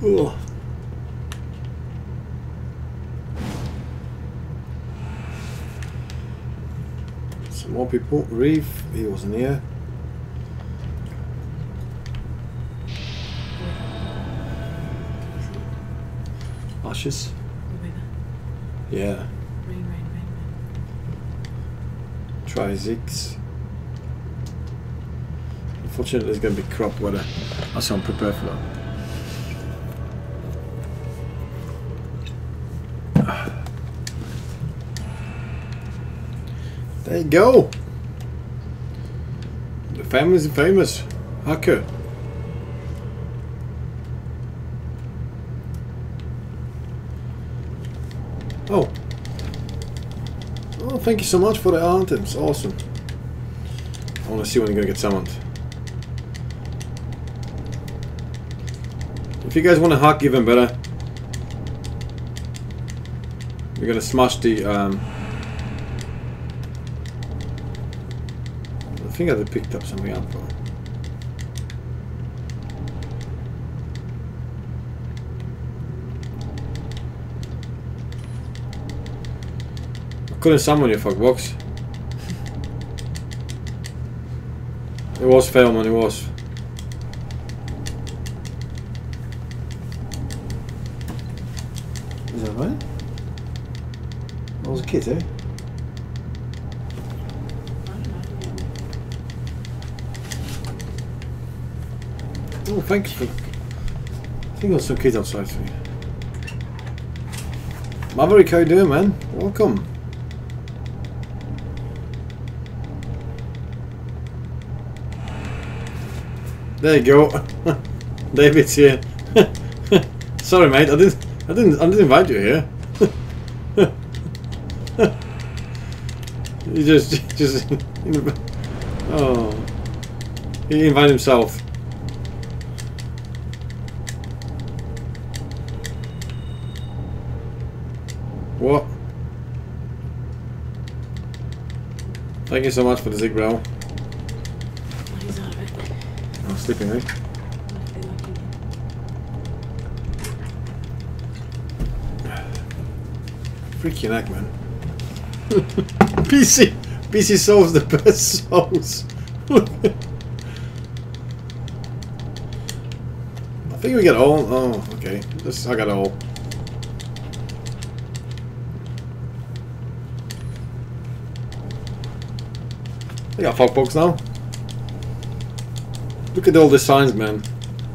Ugh. Some more people. Reef, he wasn't here. Ashes. Yeah. Rain. Try Ziggs. Unfortunately, there's going to be crop weather. That's how I'm prepared for that. There you go. The family's famous. Hacker. Oh. Oh, thank you so much for the items. Awesome. I want to see when you're going to get summoned. If you guys want to hack, even better. We're going to smash the... I think I picked up something up. I couldn't summon your fuck box. It was fail, man, it was. Is that right? That was a kid, eh? Oh, thanks for... I think there's some kids outside for you. Maverick, how you doing, man? Welcome. There you go. David's here. Sorry, mate. I didn't invite you here. He just. Oh. He invited himself. What? Thank you so much for the Zig, bro. I'm sleeping, eh? Freaking heck, man. PC solves the best souls. I think we get all. Oh, okay. I got all. I got fuckbox now. Look at all the signs, man.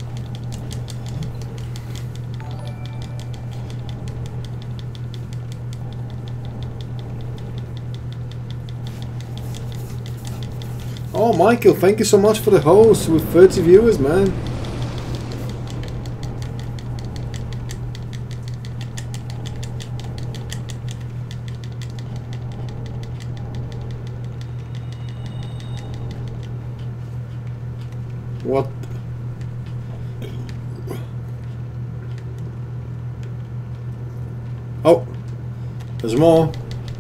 Oh, Michael, thank you so much for the host with 30 viewers, man. What? Oh, there's more.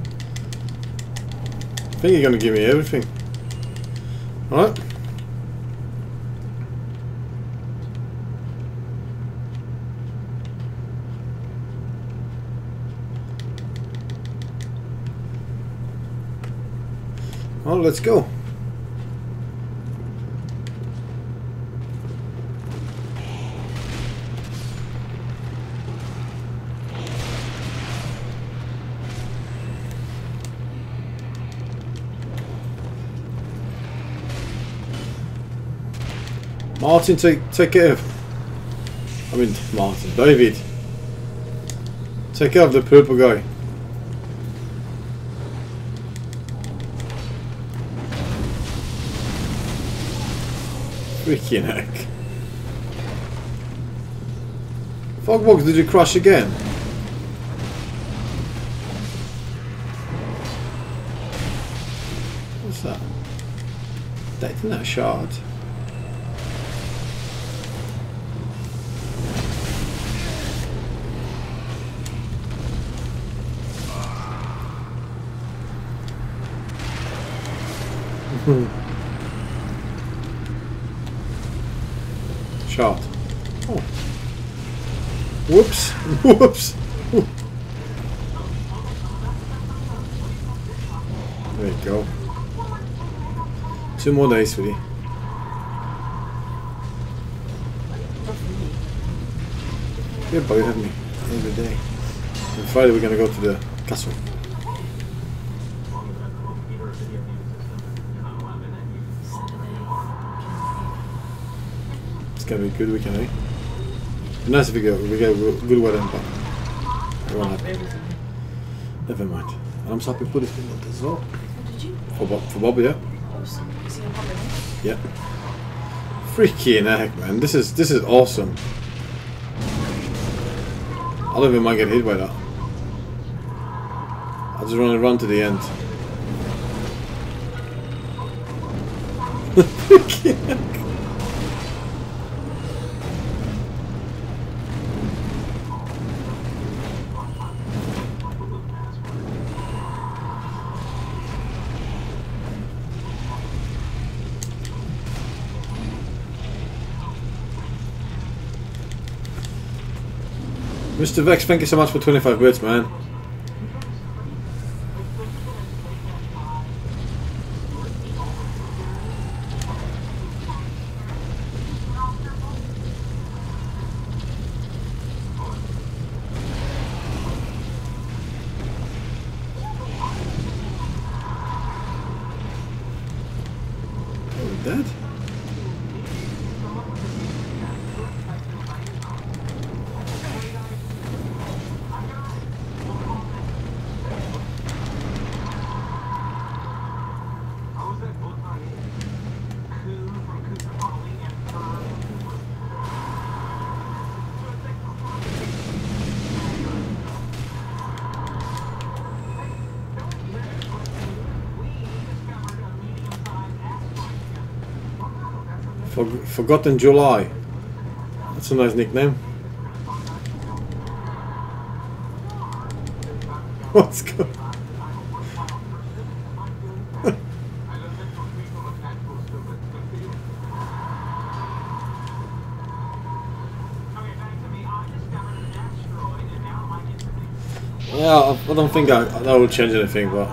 I think you're gonna give me everything. Alright. Well, let's go. Martin, take care of... I mean, Martin, David. Take care of the purple guy. Freaking heck. Fogbox, did you crash again? What's that? That isn't that a shard? Shot. Oh. Whoops. Whoops. There you go. 2 more days, sweetie. Yeah, but you have me every day. On Friday we're gonna go to the castle. It's gonna be a good weekend, eh? Be nice if we get good weather, but it won't happen. Never mind. And I'm so happy to put this thing on as well. Did you? For Bob, yeah. Awesome. Is he a problem? Yeah. Freaking heck, man. This is awesome. I don't even mind getting hit by that. I just want to run to the end. Freaking heck. Mr. Vex, thank you so much for 25 bits, man. Oh, dead? Forgotten July. That's a nice nickname. What's going on? Yeah, I don't think that will change anything, but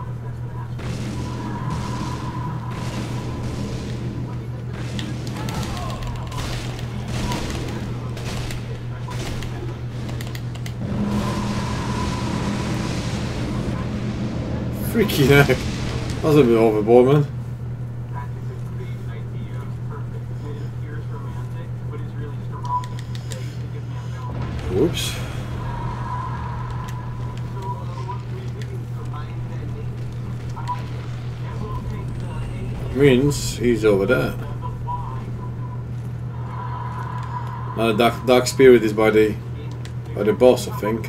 freaking heck. That was a bit overboard, man. Whoops. Means he's over there. Now the dark spirit is by the boss, I think.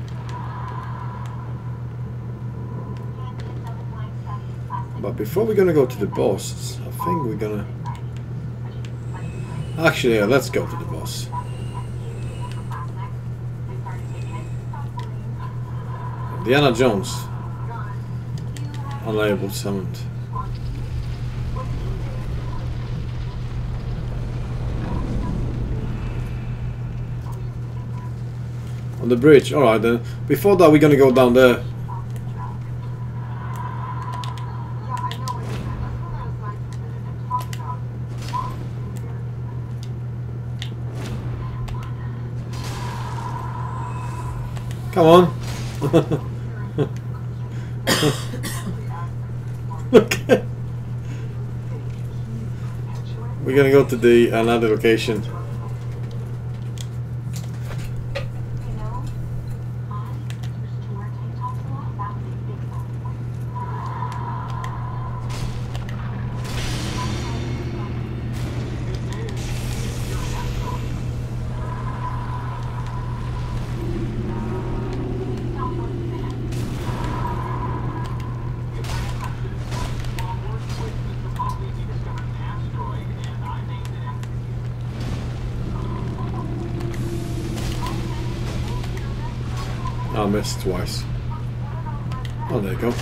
But before we're gonna go to the boss, I think we're gonna... Actually, yeah, let's go to the boss. Diana Jones. Unable summoned. On the bridge, alright then. Before that we're gonna go down there. Come on. Okay. We're gonna go to the another location. I missed twice. Oh, there you go.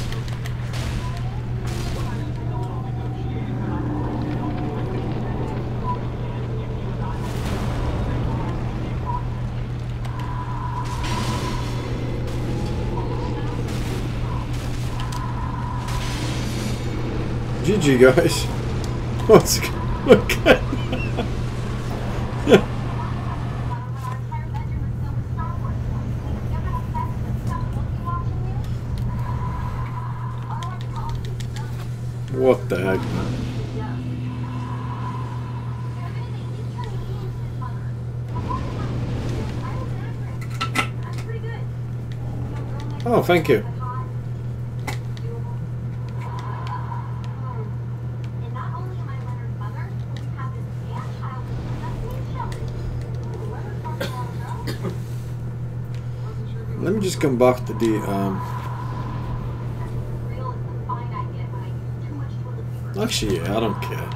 GG guys. What's look at what the heck, man? Oh, thank you. Let me just come back to the actually, yeah, I don't care.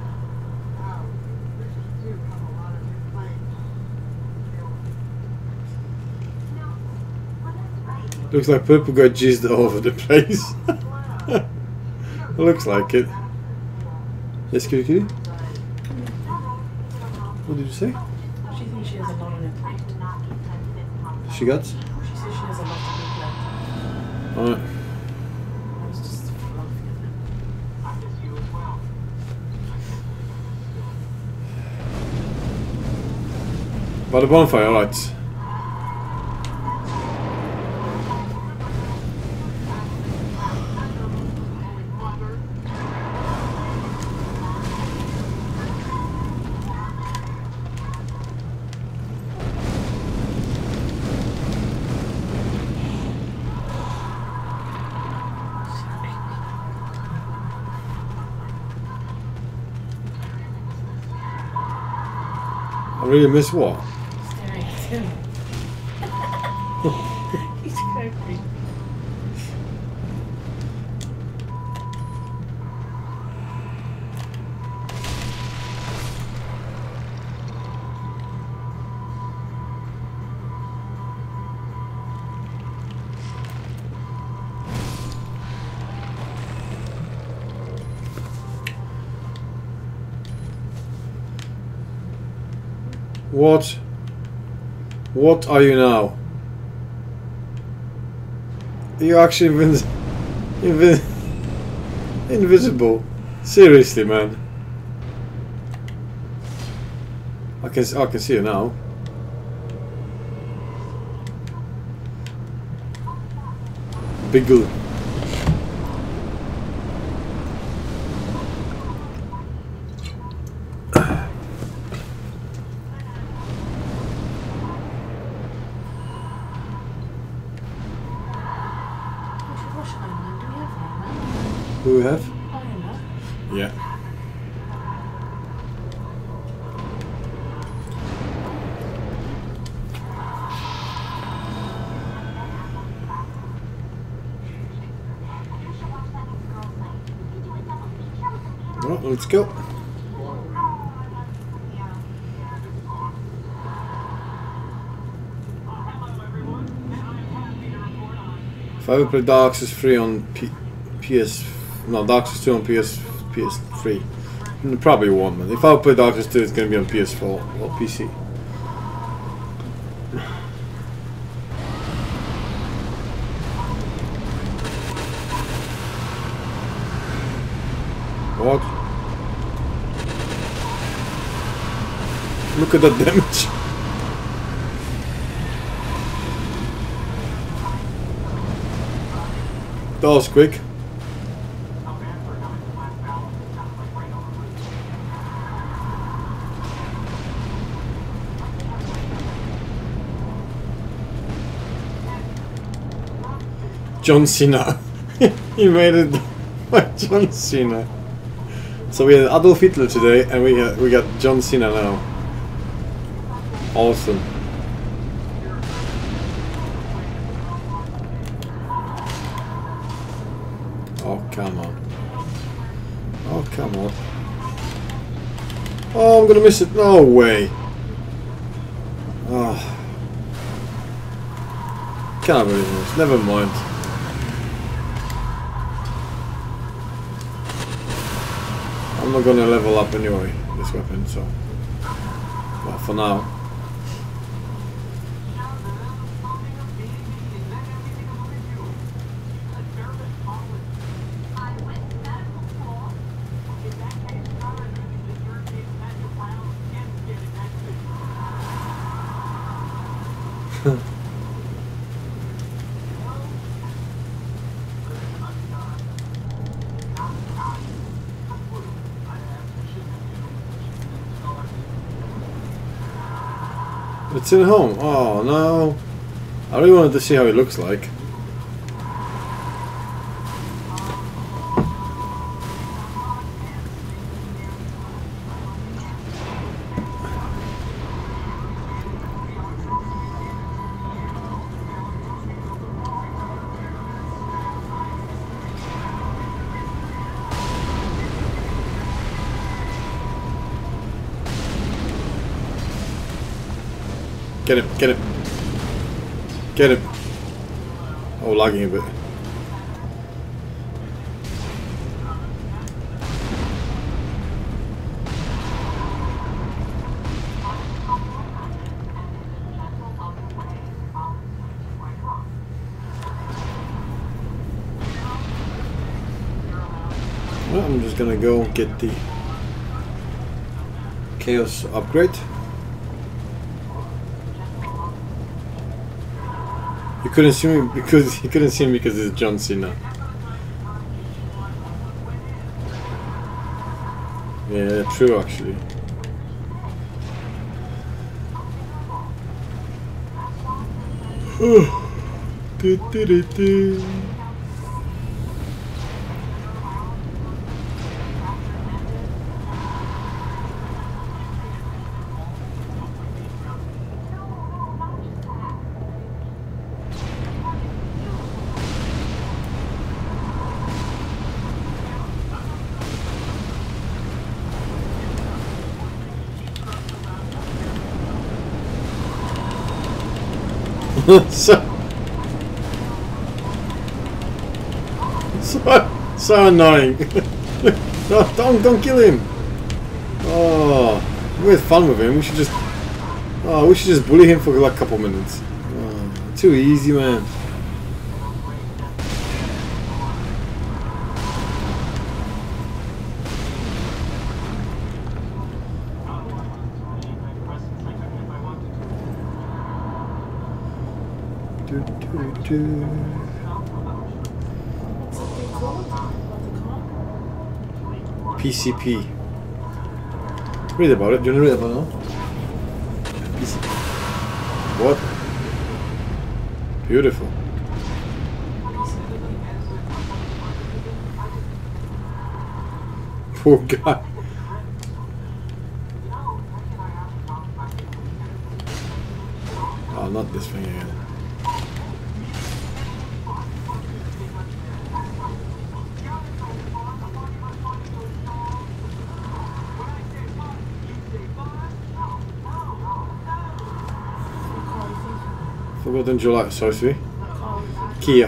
Looks like purple got jizzed all over the place. Looks like it. Yes, kitty. What did you say? She thinks she has a lot on her plate. She got? She says she has a lot on her plate. Alright. I was just fluffy. By the bonfire, alright. I really miss what? Staring at him. He's kind of creepy. What? What are you now? You're actually invisible. Seriously, man. I can see you now. Biggle. Who we have? Yeah. Well, let's go. If I ever play Dark Souls 3 on PS, no, Dark Souls 2 on PS3, probably won't, man. If I play Dark Souls 2, it's gonna be on PS4 or PC. What? Look at that damage. That was quick. John Cena. He made it like John Cena. So we had Adolf Hitler today, and we got John Cena now. Awesome. Oh, come on. Oh, come on. Oh, I'm gonna miss it. No way. Oh. Can't believe this. Never mind. I'm not gonna level up anyway, this weapon, so. Well, for now. It's in home. Oh no. I really wanted to see how it looks like. Get him, get him. Get him. Oh, lagging a bit. Well, I'm just gonna go get the Chaos upgrade. You couldn't see me because it's John Cena. Yeah, true actually. so annoying. No, don't kill him. Oh, we had fun with him. We should just bully him for like a couple minutes. Oh, too easy, man. PCP. Read about it. Do you want to read about it now? PCP. What? Beautiful. Poor guy. Oh, not this thing again. Forgotten July, sorry. Kia.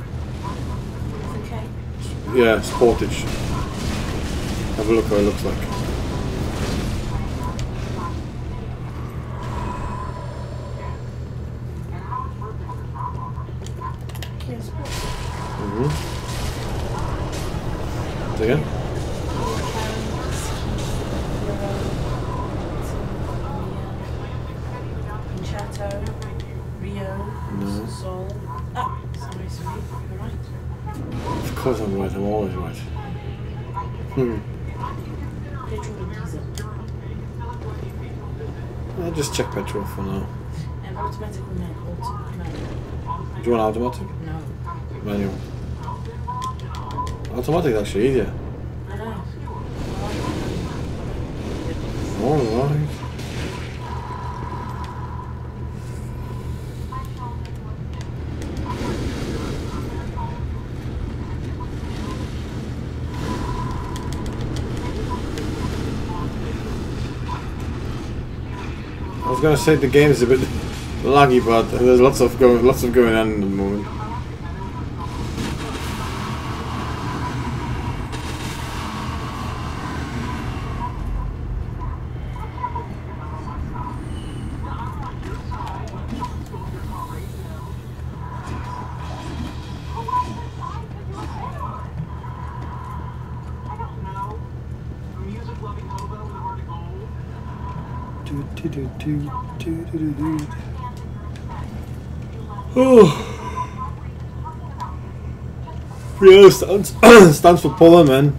Okay. Yeah, Sportage. Have a look how it looks like. Kia Sportage. Say again? Chateau, Rio, Sol. Oh, sorry, sweet. You're right. Of course I'm right, I'm always right. Petrol and diesel. I'll just check petrol for now. And automatic or manual? Do you want automatic? No. Manual. Automatic is actually easier. I know. Alright. I was gonna say the game's a bit laggy, but there's lots of going on at the moment. Oh. Yeah, stands for Polar, man.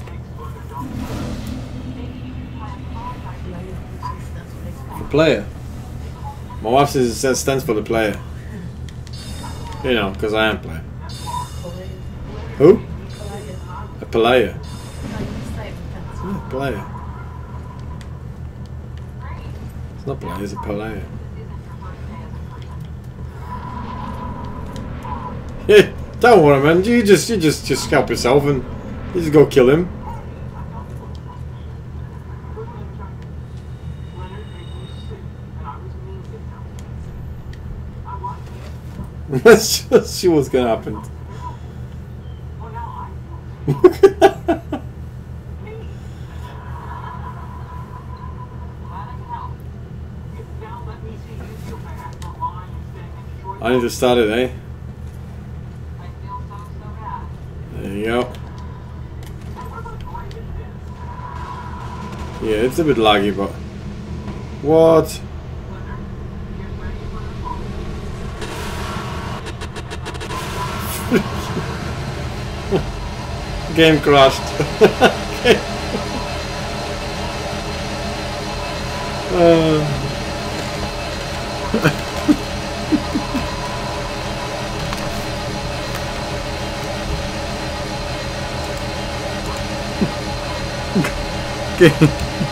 For player. My wife says it stands for the player. You know, because I am player. Who? A player. Yeah, player. It's not player, it's a player. Yeah, don't worry, man. You just help yourself and you just go kill him. Let's just see what's gonna happen. I need to start it, eh? There you go. Yeah, it's a bit laggy, but what? Game crashed. Okay.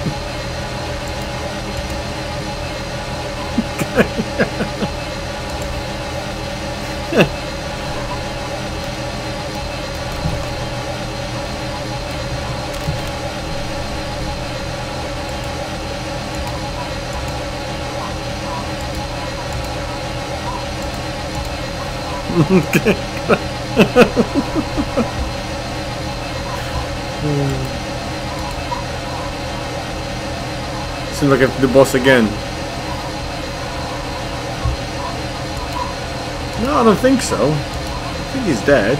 Seems like I have to do the boss again. No, I don't think so. I think he's dead.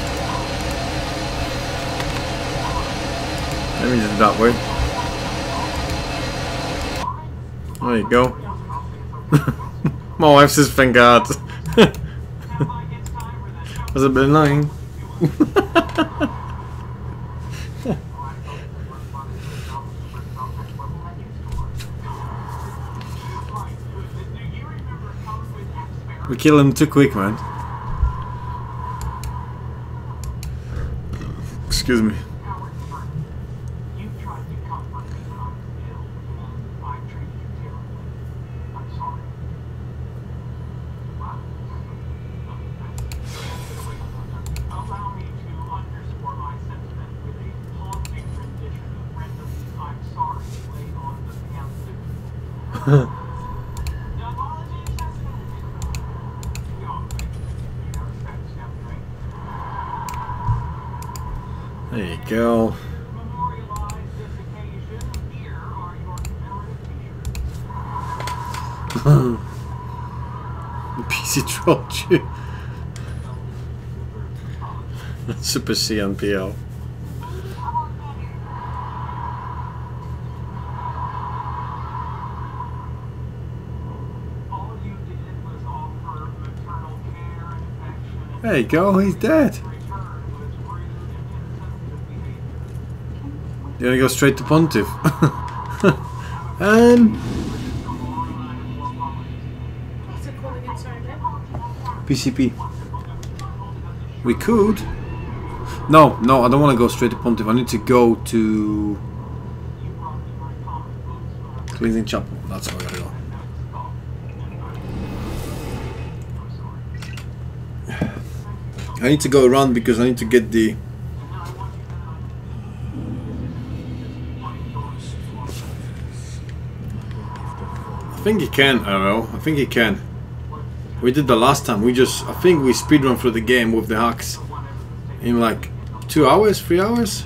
Let me just do that way. There you go. My wife says thank God. Was a bit annoying. We kill him too quick, man. Excuse me. There you go. The PC trolled you. Super C on PL. There you go, he's dead. You're gonna go straight to Pontiff. And What's it called again, sorry, babe? PCP. We could. No, I don't want to go straight to Pontiff. I need to go to Cleansing Chapel. That's where I gotta go. I need to go around because I need to get the. I think he can, Arrow. I think he can. We did the last time. I think we speedrun through the game with the hacks in like 2 hours, 3 hours.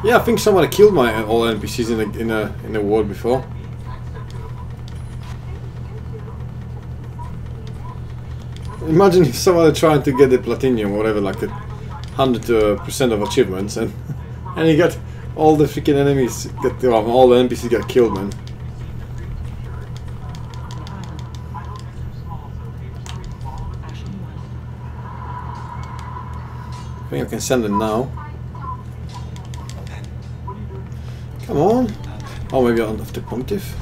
Yeah, I think somebody killed my all NPCs in a war before. Imagine if somebody trying to get the platinum or whatever, like 100% of achievements, and you got all the freaking enemies, all the NPCs got killed, man. I think I can send them now. Come on. Oh, maybe I don't have the pontiff.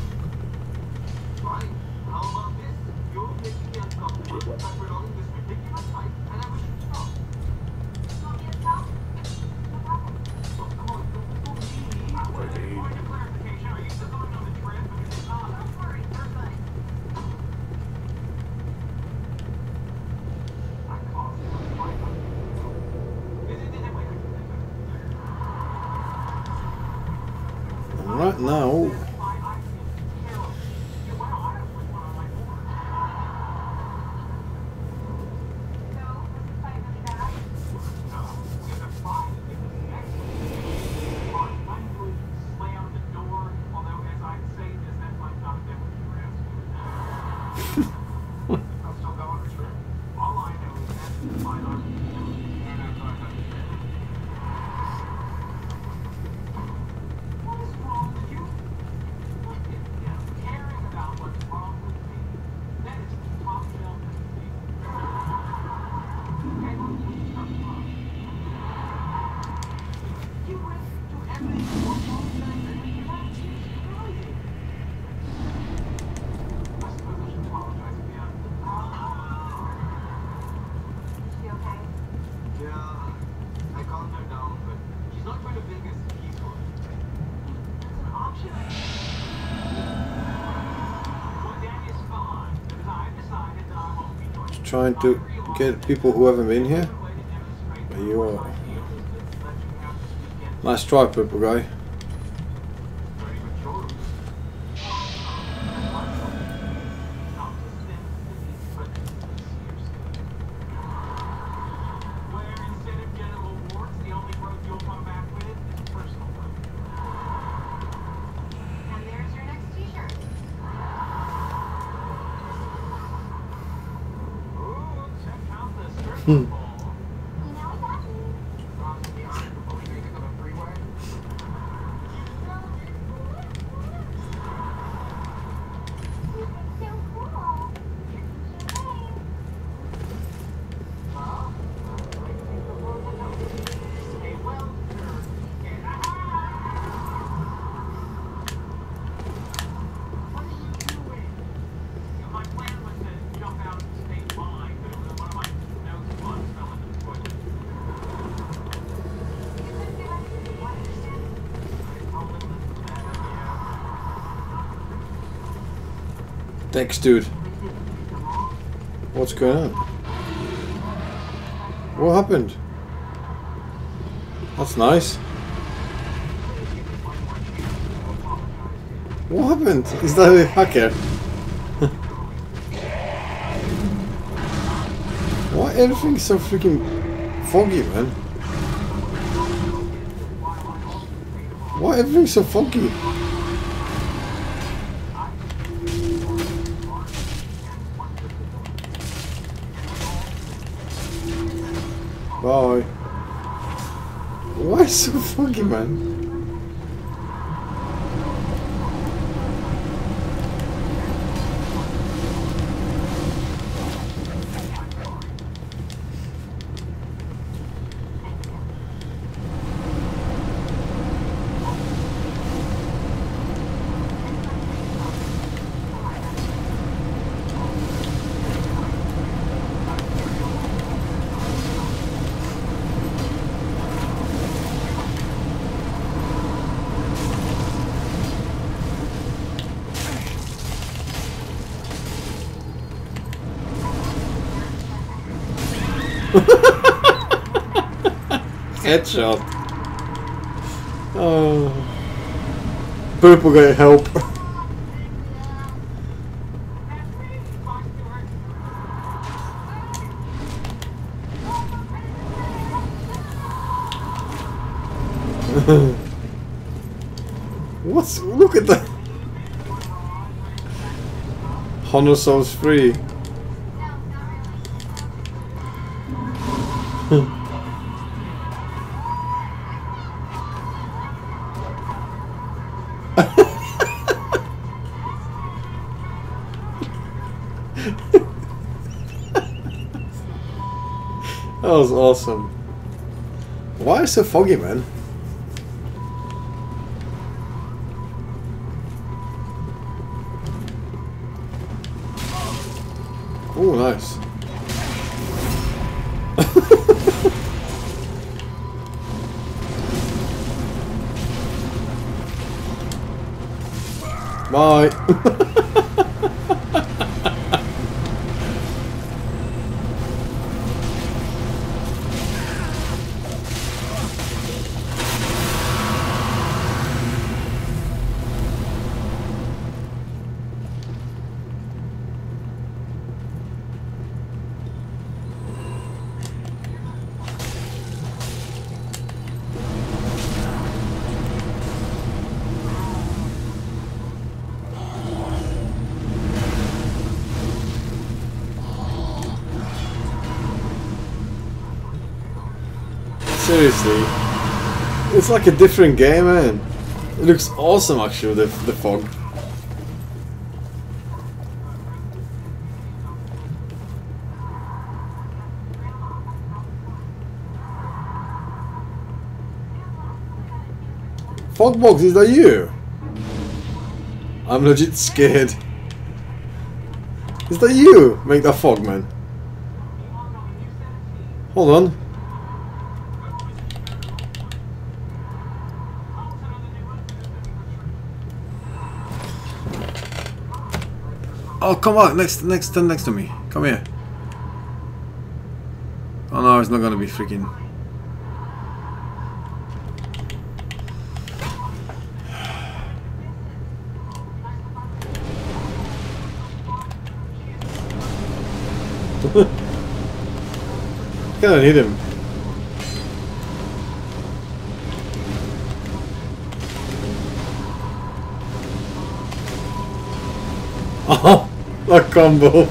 Right now, trying to get people who haven't been here. There you are. Nice try, purple guy. Thanks, dude. What's going on? What happened? That's nice. What happened? Is that a hacker? Why everything's so freaking foggy, man? Why everything's so foggy? Bye. Why so foggy, man? Headshot. Oh. Purple guy, help. Look at that. Honor Souls 3. That was awesome. Why is it so foggy, man? Oh, nice. Bye. Seriously, it's like a different game, man. It looks awesome, actually, the fog. Fogbox, is that you? I'm legit scared. Is that you? Make that fog, man. Hold on. Oh, come on, stand next to me. Come here. Oh no, it's not gonna be freaking. Can't hit him. Oh, that combo.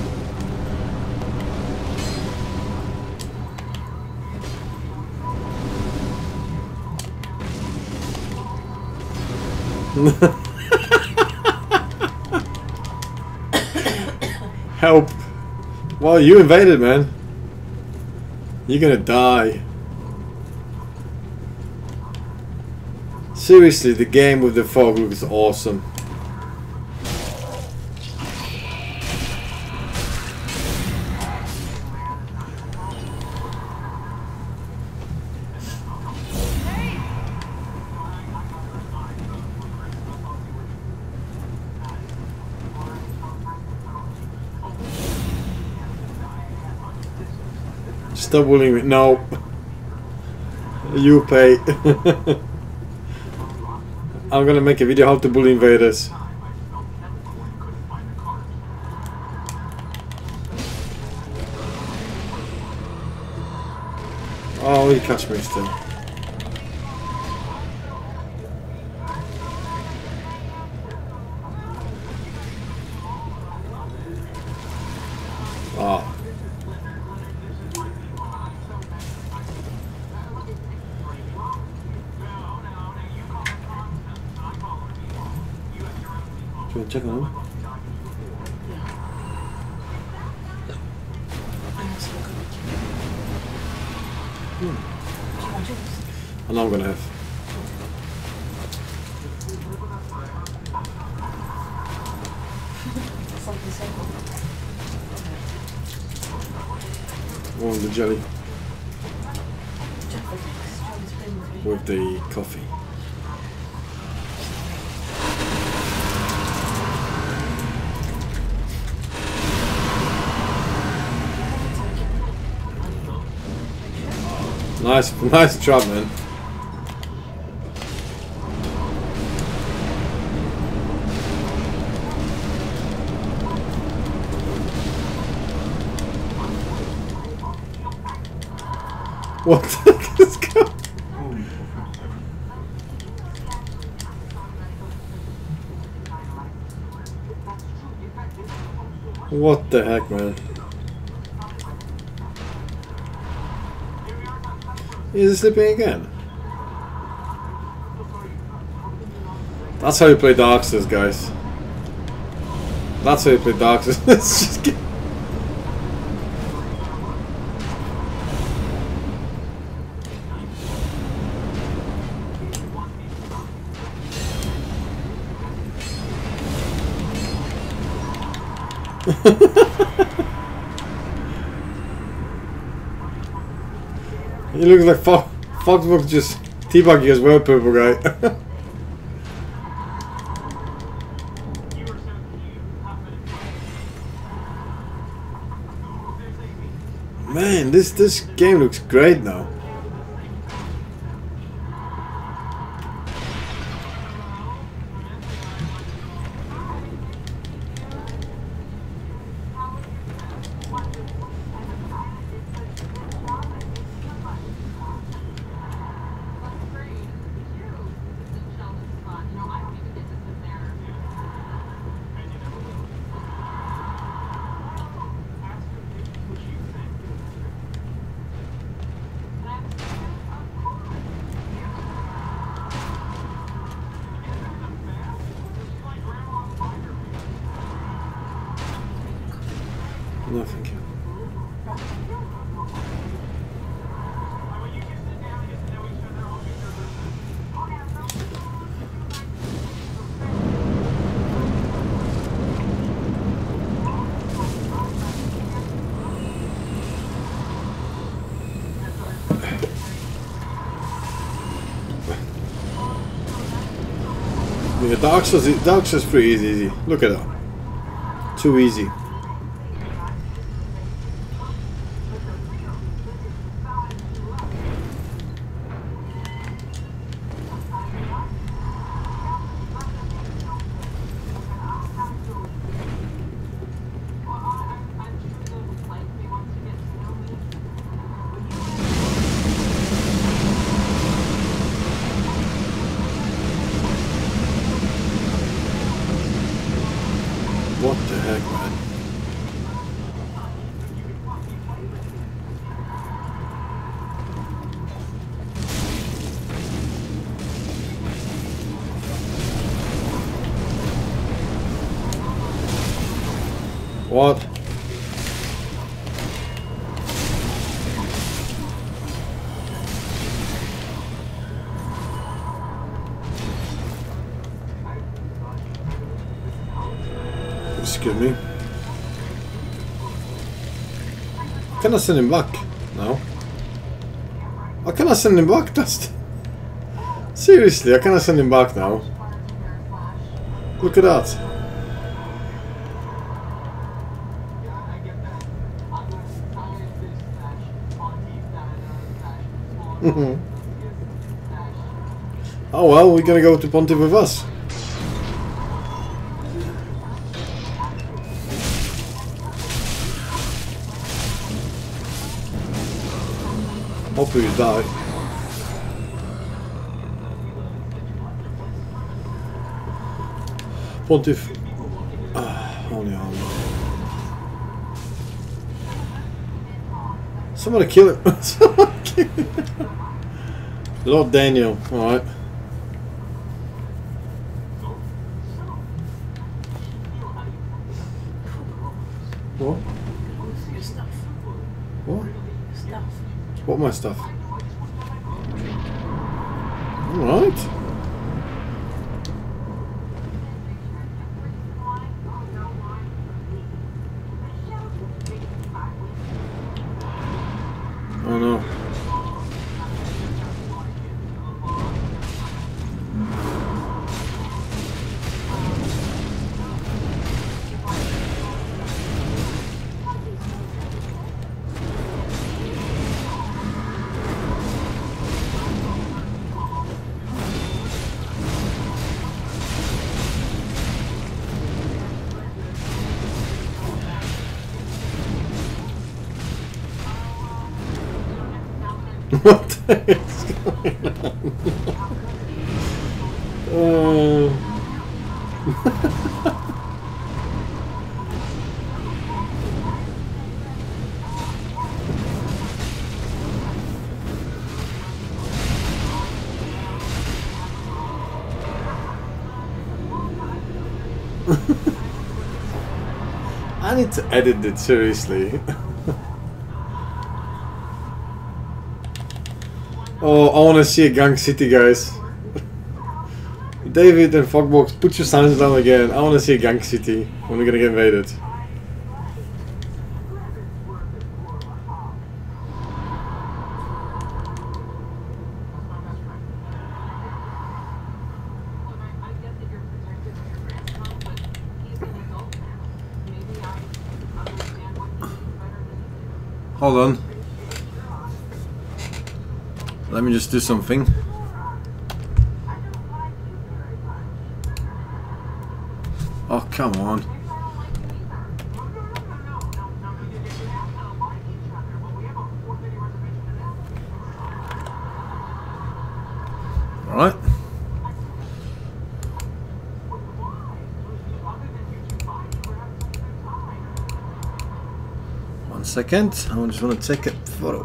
Help. Well, you invaded, man. You're gonna die. Seriously, the game with the fog looks awesome. Stop bullying me. No. You pay. I'm gonna make a video how to bully invaders. Oh, you catch me still. Oh. Do you want to check on him? I know I'm gonna have. Oh, the jelly. With the coffee. Nice job, man. What the heck is going on? What the heck, man? Is he slipping again? That's how you play Darksters, guys. That's how you play Darksters. Let's just get... He looks like Foxbook just teabagging as well, purple guy. Man, this game looks great now. No, thank you. Yeah, Darksters pretty easy. Look at that. Too easy. What the heck, man? What? Excuse me. Can I send him back? No. I cannot send him back. That's seriously. I cannot send him back now. Look at that. Oh well, we're gonna go to Pontiff with us. Hopefully you die. Pontiff. Holy armor. Somebody kill him. Somebody kill him. Lord Daniel, alright. What? Your stuff. What? Stuff. What my stuff? Alright. Oh no. What the heck's going on? need to edit it seriously. Oh, I want to see a Gang City, guys. David and Fogbox, put your signs down again. I want to see a Gang City when we're gonna get invaded. Hold on. Let me just do something. Oh, come on. All right. One second. I just want to take a photo.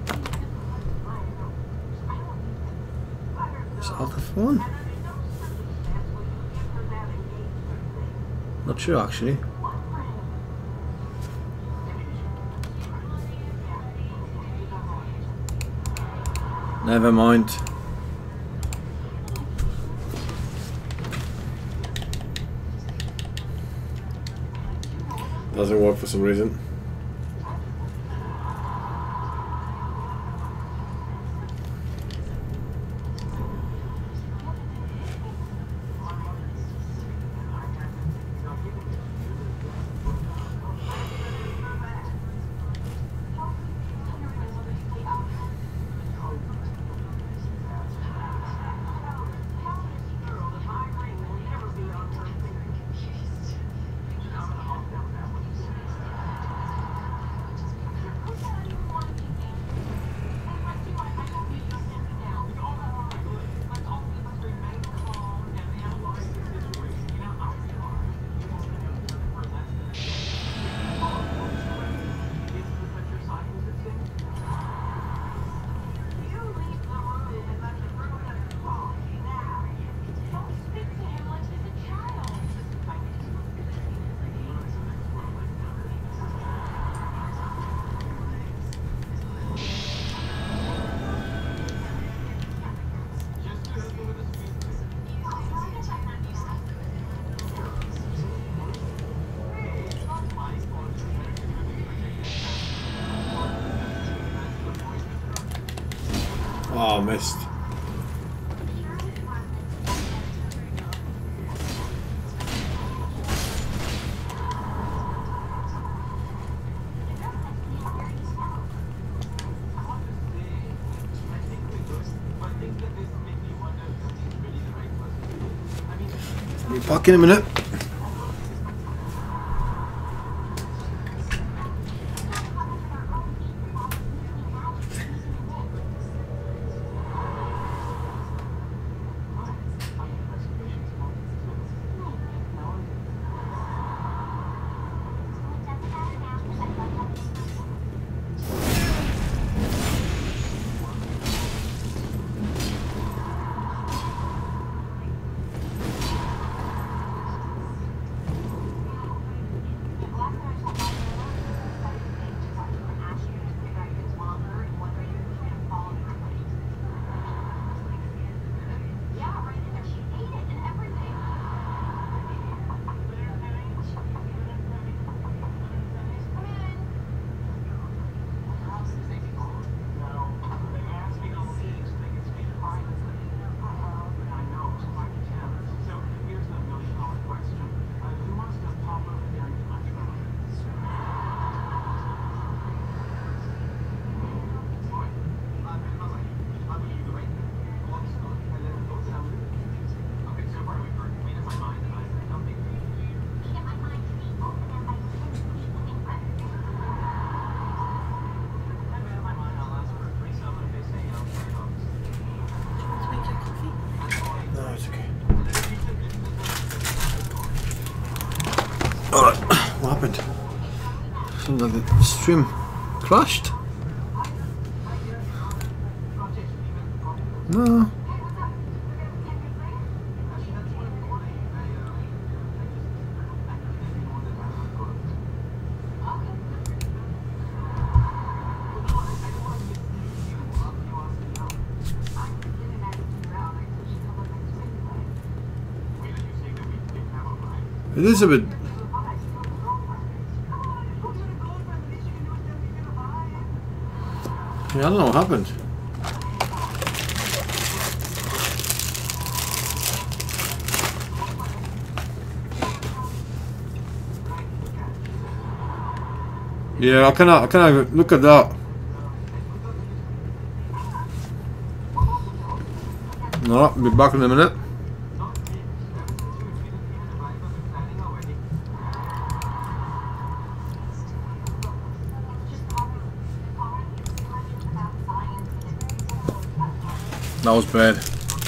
Is Alt F1? Not sure actually. Never mind. Doesn't work for some reason. Oh, missed. I'll be back in a minute. Alright, what happened? Seems like the stream crashed. No. It is a bit. Yeah, I don't know what happened. Yeah, I cannot look at that. No, I'll be back in a minute. That was bad.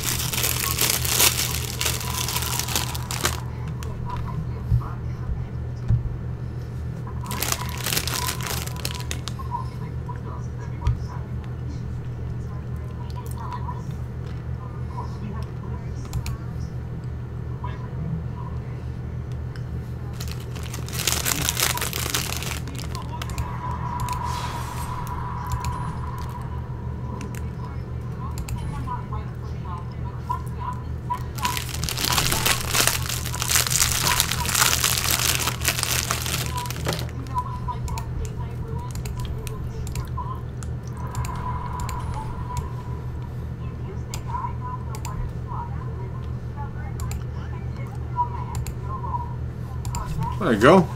There you go.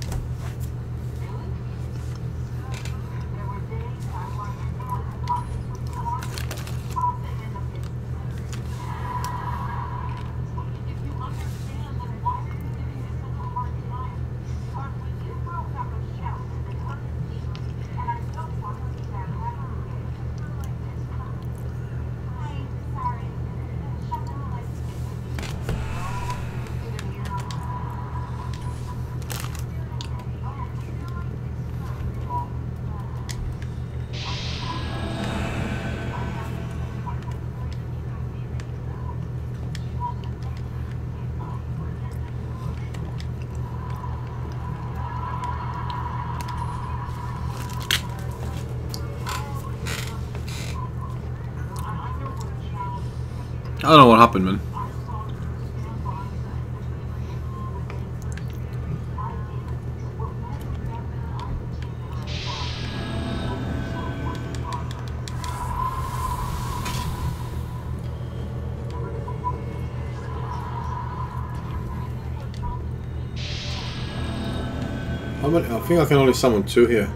I don't know what happened, man. How many? I think I can only summon 2 here.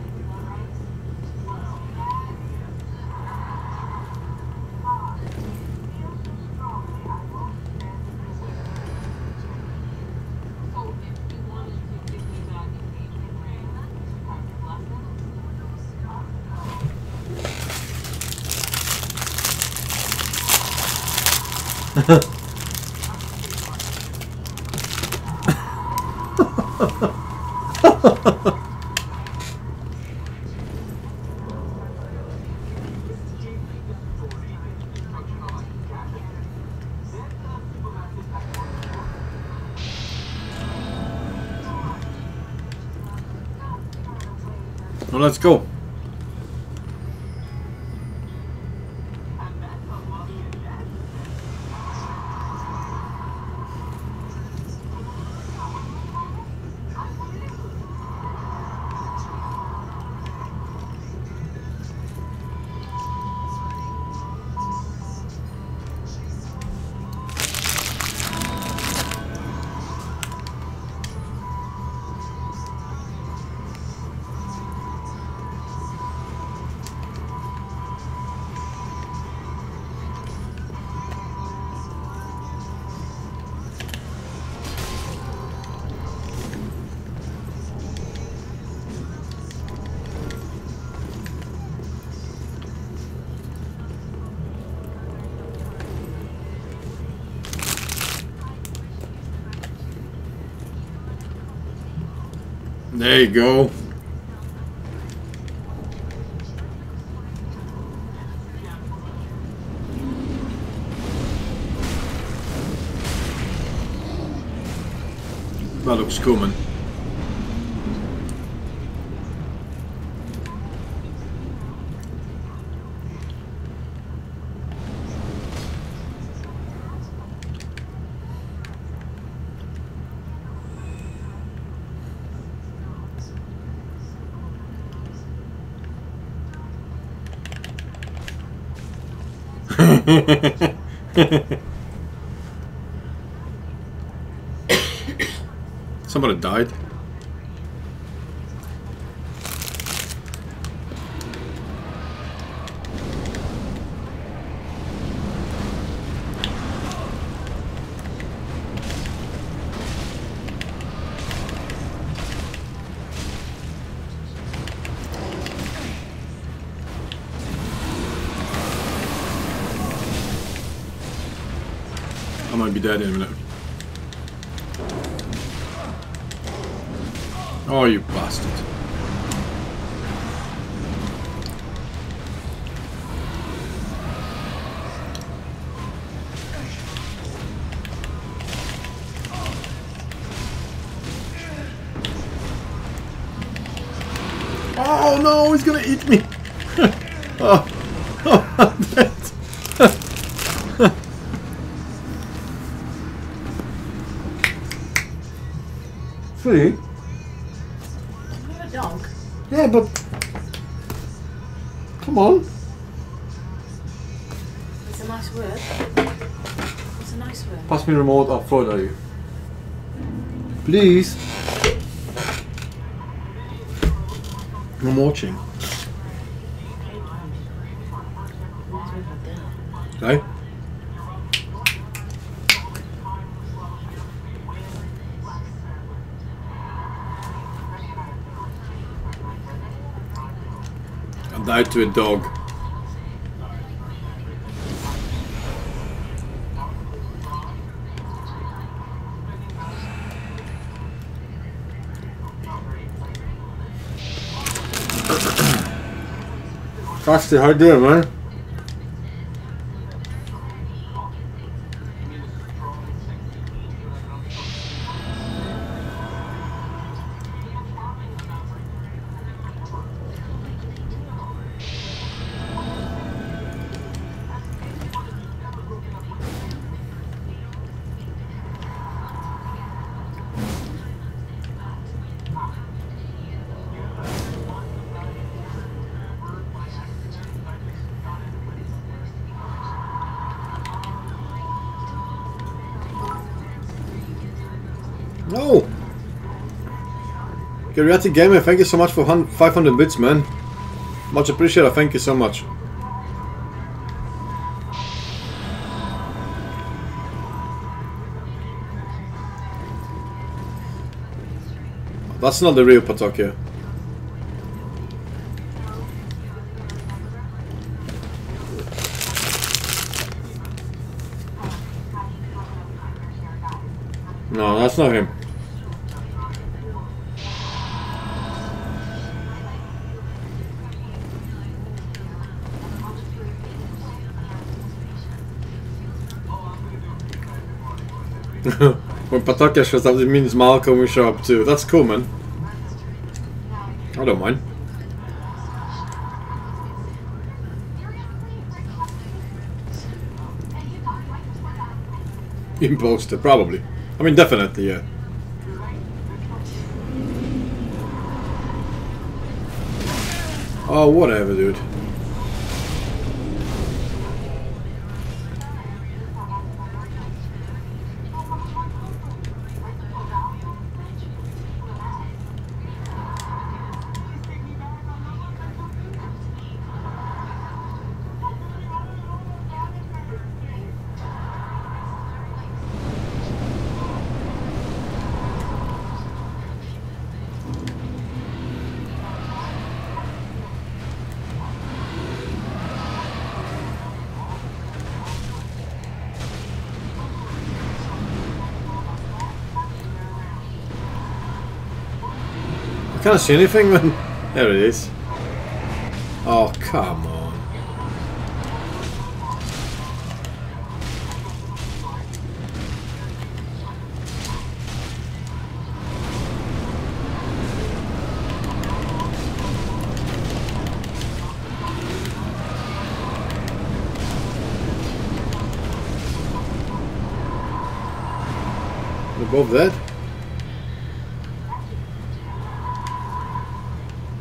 Well, let's go. There you go. That looks cool, man. Somebody died. I might be dead in a minute. Oh, you bastard. Oh no, he's gonna eat me. Oh, oh, I'm dead. See? You're a dog. Yeah, but come on. It's a nice word. It's a nice word. Pass me the remote. I'll throw it at you. Please. I'm watching. Right? I died to a dog. Frosty, how you doing, man? No! Geriatric Gamer, thank you so much for 500 bits, man. Much appreciated, thank you so much. That's not the real Patokia. No, that's not him. When Patokia shows up, it means Malcolm will show up too. That's cool, man. I don't mind. Imposter, probably. I mean, definitely, yeah. Oh, whatever, dude. I can't see anything, man. There it is. Oh, come on. They're both dead.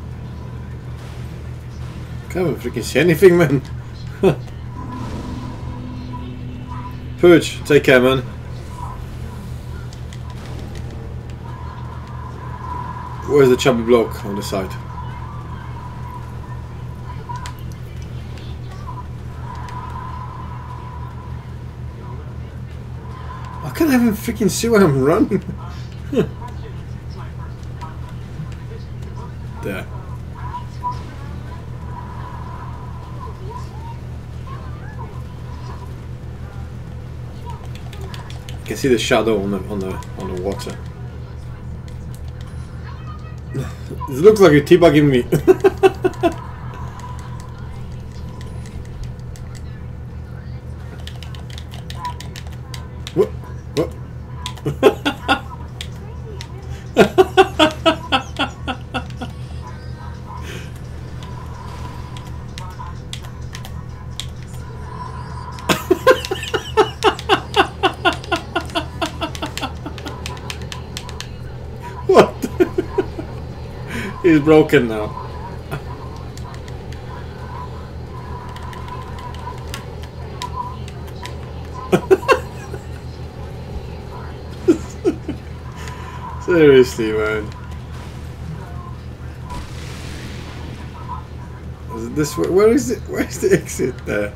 Can't even freaking see anything, man. Pooch, take care, man. Where's the chubby bloke on the side? I can't even freaking see where I'm running. There. You can see the shadow on the water. It looks like you're teabagging me. What? What? What? He's broken now. Seriously, man. Is it this way? Where is it? Where's the exit there?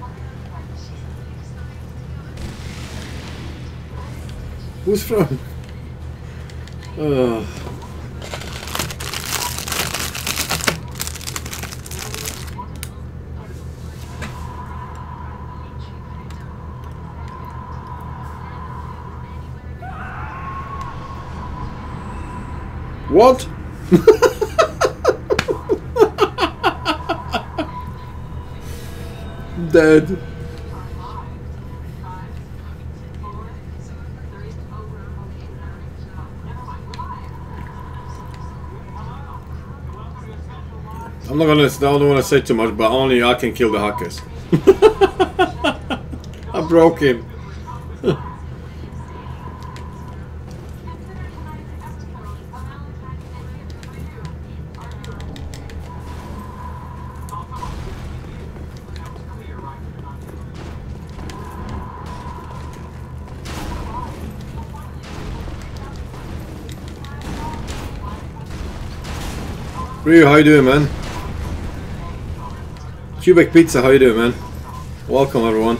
Who's from? Oh. What? Dead. I'm not gonna. I don't want to say too much, but only I can kill the hackers. I broke him. Ryu, how you doing, man? Quebec Pizza, how you doing, man? Welcome, everyone.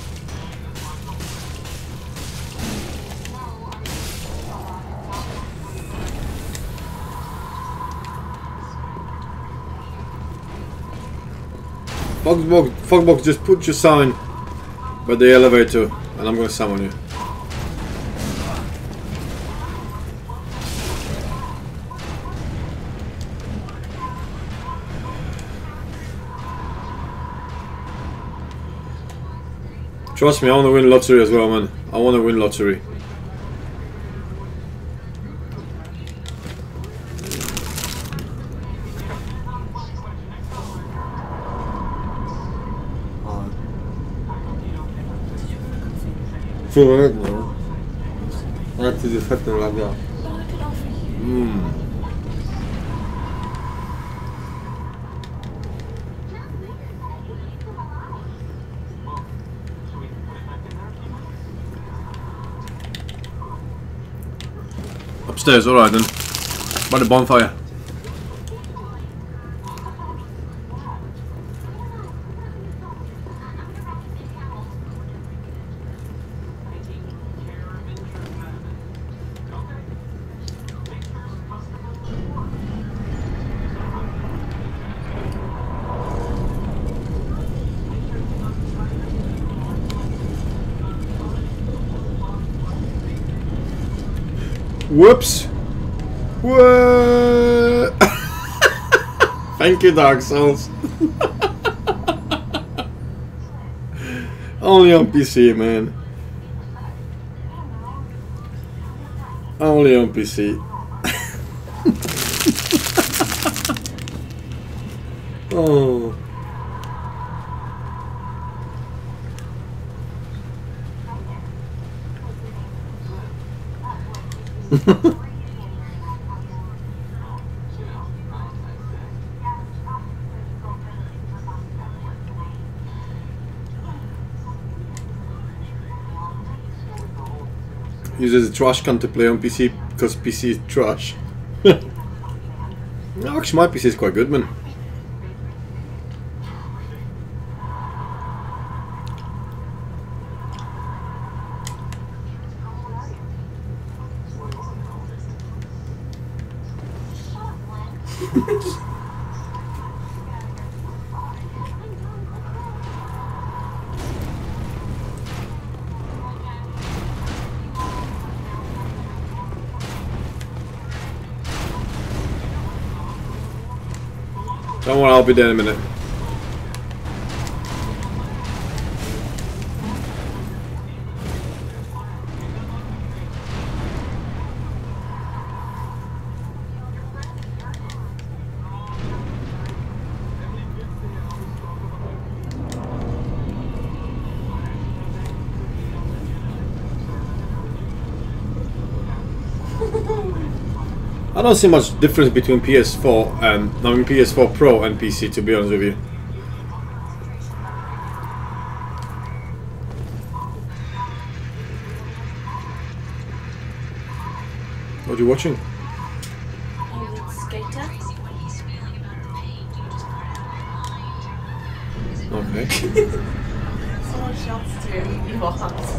Fogbox, just put your sign by the elevator, and I'm gonna summon you. Trust me, I want to win lottery as well, man. I want to win lottery. Feel it now. Antes de faire ton lagar. Upstairs, alright then. By the bonfire. Whoops! What? Thank you, Dark Souls. Only on PC, man. Only on PC. Oh. uses a trash can to play on PC because PC is trash. No, actually, my PC is quite good, man. Don't worry, I'll be there in a minute. I don't see much difference between PS4 and PS4 Pro and PC, to be honest with you. What are you watching? Skater. Okay. Someone shouts to your house.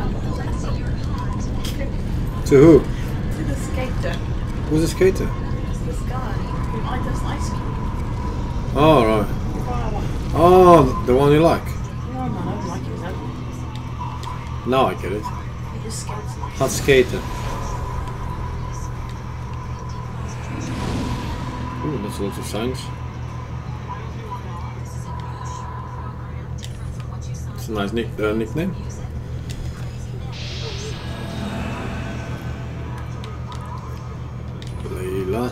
To who? To the skater. Who's a skater? It's this guy who I does ice cream. Oh, right. Wow. Oh, the one you like. No, man, I don't like him though. Now I get it. He just skates nice. Hot skater. Ooh, that's lots of signs. It's a nice nickname. Leila.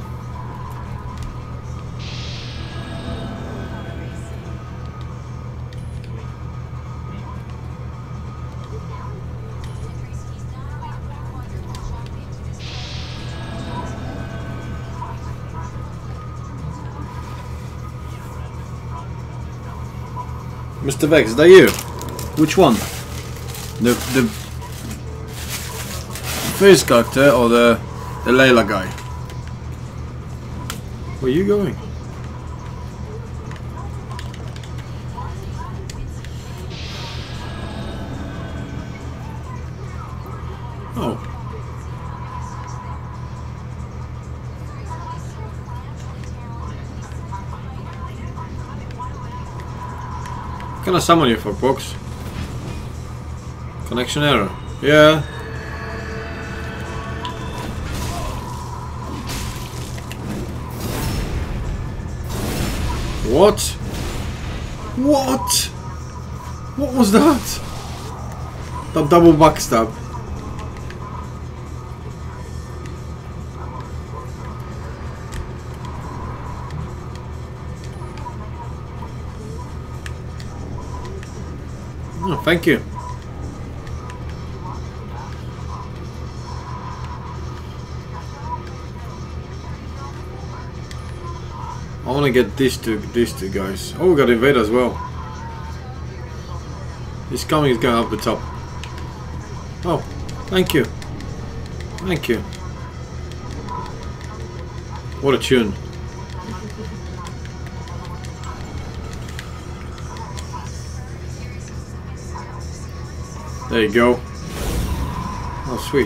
Mr. Vex, is that you? Which one? The first character or the Layla guy? Where are you going? Oh. Can I summon you for box? Connection error. Yeah. What? What? What was that? That double backstab. Oh, thank you. I want to get these two guys. Oh, we got Invader as well. He's coming, he's going up the top. Oh, thank you. Thank you. What a tune. There you go. Oh, sweet.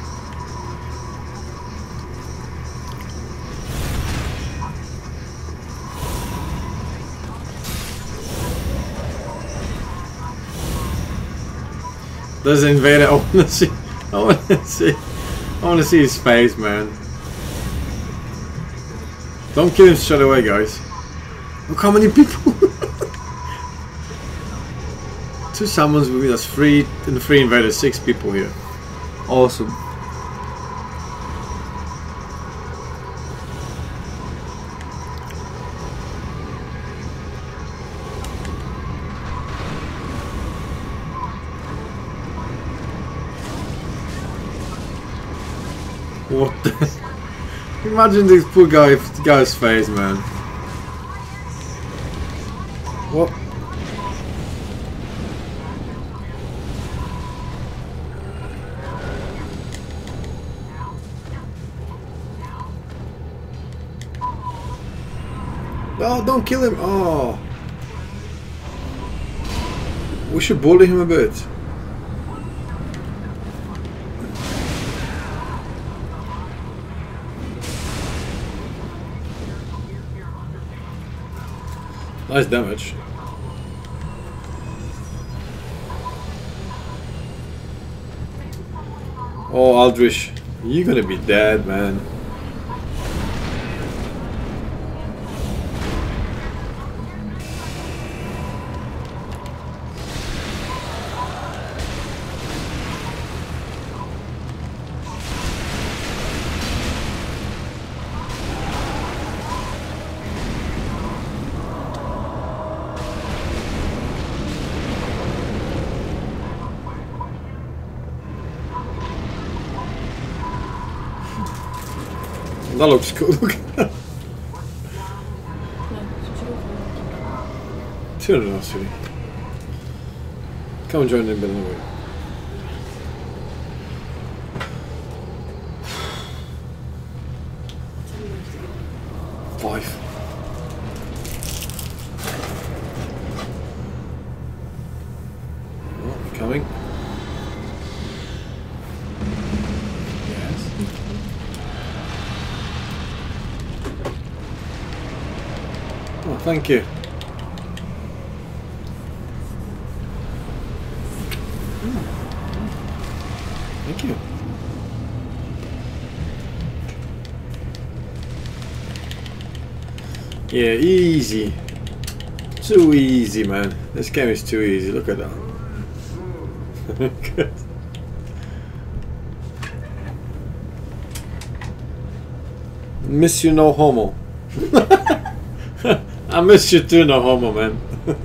There's an Invader. I wanna see. I wanna see his face, man. Don't kill him straight away, guys. Look how many people. 2 summons with me. That's 3 and 3 invaders. 6 people here. Awesome. What the? Imagine this poor guy's face, man. What? Oh, don't kill him. Oh. We should bully him a bit. Nice damage. Oh, Aldrich, you're gonna be dead, man. That looks cool. Look. 200 now, silly. Come and join them, anyway. Five. Oh, coming. Oh, thank you. Thank you. Yeah, easy. Too easy, man. This game is too easy. Look at that. Good. Miss you, no homo. I miss you too, no homo, man.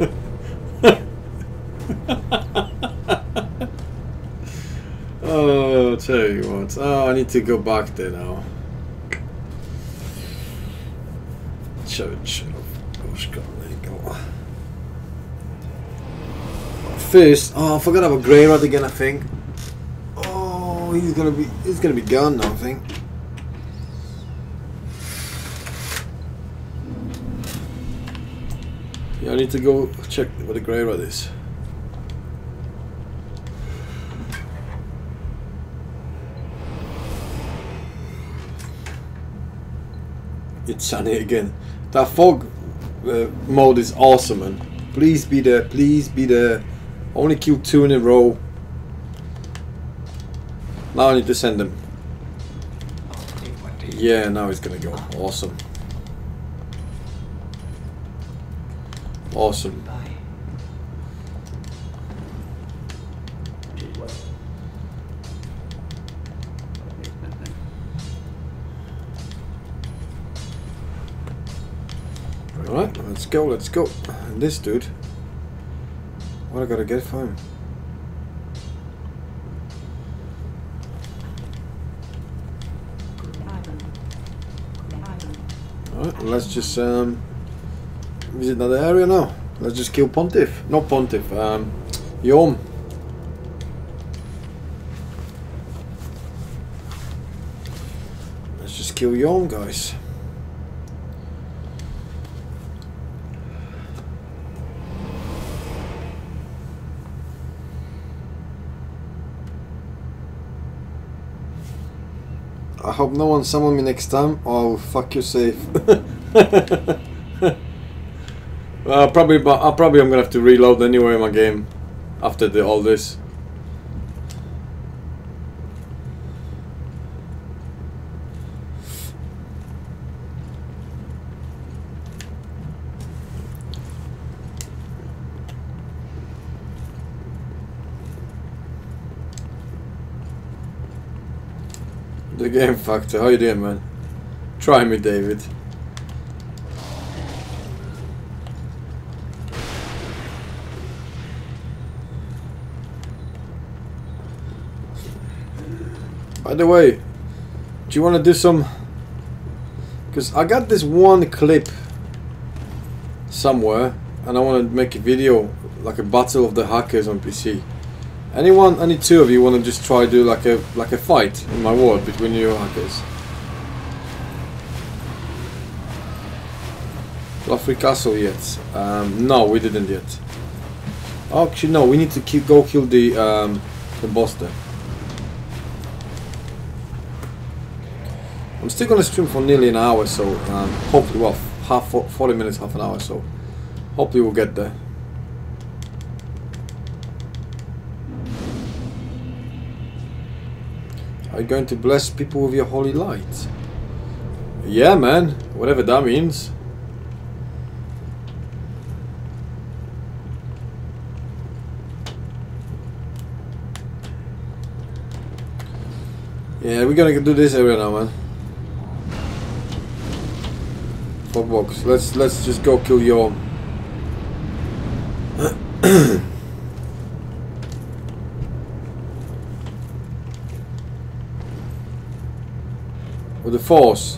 Oh, tell you what. Oh, I need to go back there now. Church of Oshka. There you go. First, oh, I forgot about Greyrod again. I think. Oh, he's gonna be gone now. I think. Yeah, I need to go check what the Greyrod is. It's sunny again. That fog mode is awesome, man. Please be there. Please be there. Only killed 2 in a row. Now I need to send them. Yeah, now it's gonna go. Awesome. Awesome. Alright, let's go, let's go. And this dude, what I gotta get for him? Alright, let's just visit another area now. Let's just kill Pontiff. Not Pontiff, Yom. Let's just kill Yom, guys. I hope no one summon me next time, or I will fuck you safe. Probably I'm gonna have to reload anyway my game after all this. The Game Factor, how you doing, man? Try me, David. By the way, do you want to do some? Because I got this one clip somewhere, and I want to make a video like a battle of the hackers on PC. Any two of you want to just try to do like a fight in my world between you hackers? Fluffy Castle yet? No, we didn't yet. Actually, no. We need to go kill the boss there. I'm still gonna stream for nearly an hour, so hopefully, well, 40 minutes, half an hour. So hopefully we'll get there. Are you going to bless people with your holy light? Yeah, man. Whatever that means. Yeah, we're gonna do this area now, man. Fogbox. Let's just go kill your. With the force.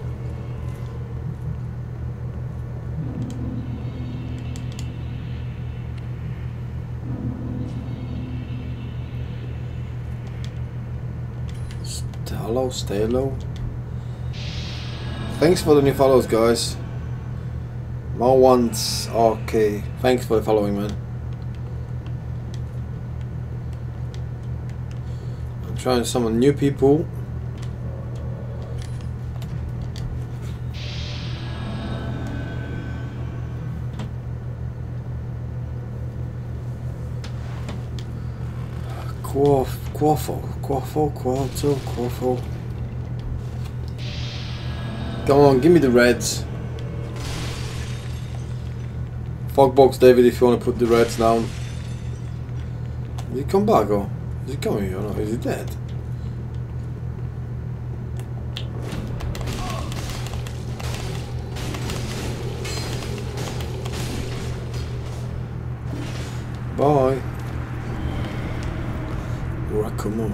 Stay low. Thanks for the new follows, guys. More ones. Okay. Thanks for the following, man. I'm trying to summon new people. Quaffle. Come on, give me the reds. Fogbox David, if you want to put the reds down. Did he come back or is he coming or not? Is he dead? Bye. Rakumo.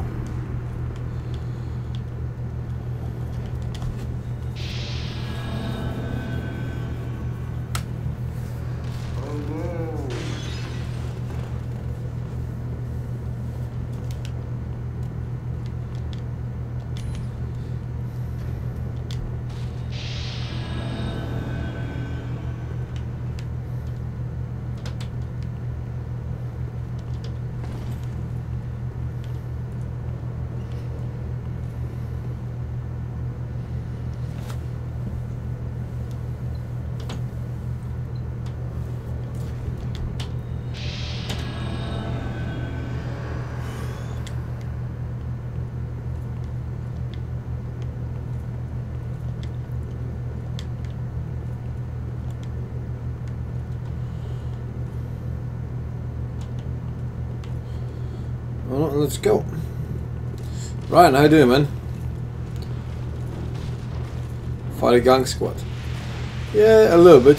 Well, let's go. Ryan, how you doing, man? Fight a gang squad. Yeah, a little bit.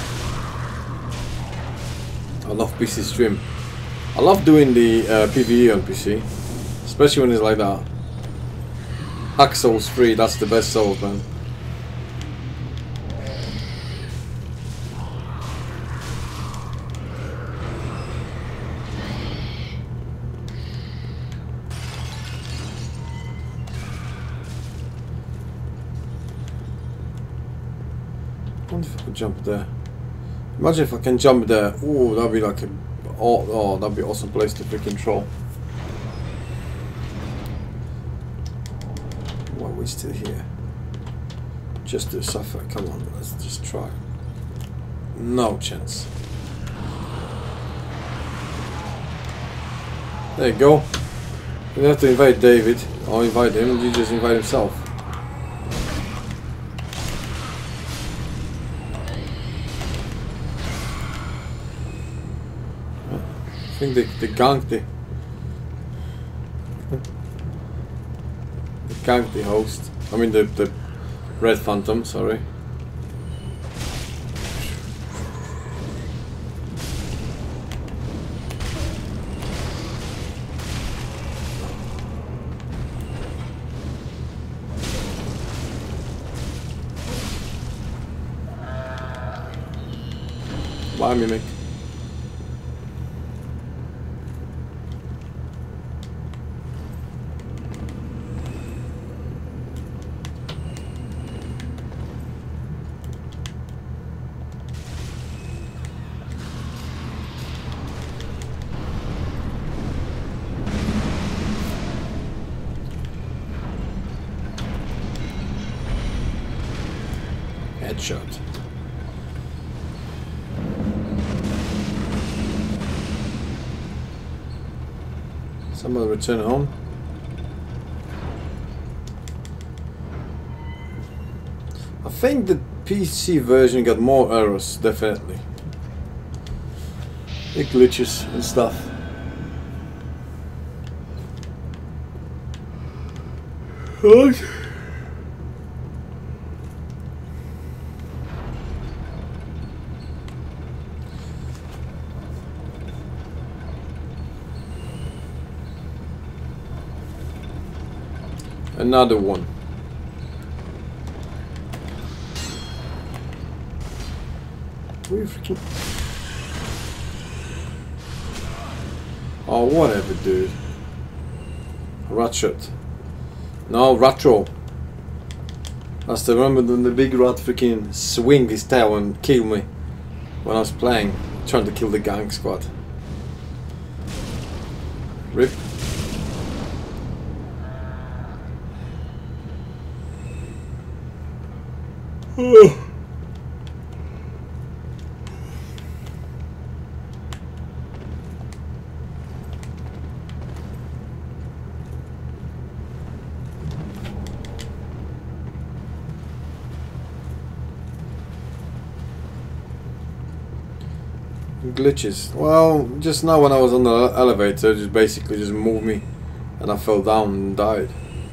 I love PC stream. I love doing the PvE on PC, especially when it's like that. Hack Souls 3, that's the best Souls, man. I wonder if I can jump there. Imagine if I can jump there. Ooh, that'd be like a oh, that'd be an awesome place to freaking troll. Why are we still here? Just to suffer. Come on, let's just try. No chance. There you go. You don't have to invite David or invite him, you just invite himself. I think they ganked the host. I mean the Red Phantom, sorry. Bye, Mimic. Headshot. Somebody return home. I think the PC version got more errors, definitely. It glitches and stuff. What? Another one. We freaking. Oh, whatever, dude. Ratchet. No, Ratro. I still remember when the big rat freaking swing his tail and kill me when I was playing, trying to kill the gang squad. Rip. Glitches. Well, just now when I was on the elevator, just basically just moved me and I fell down and died.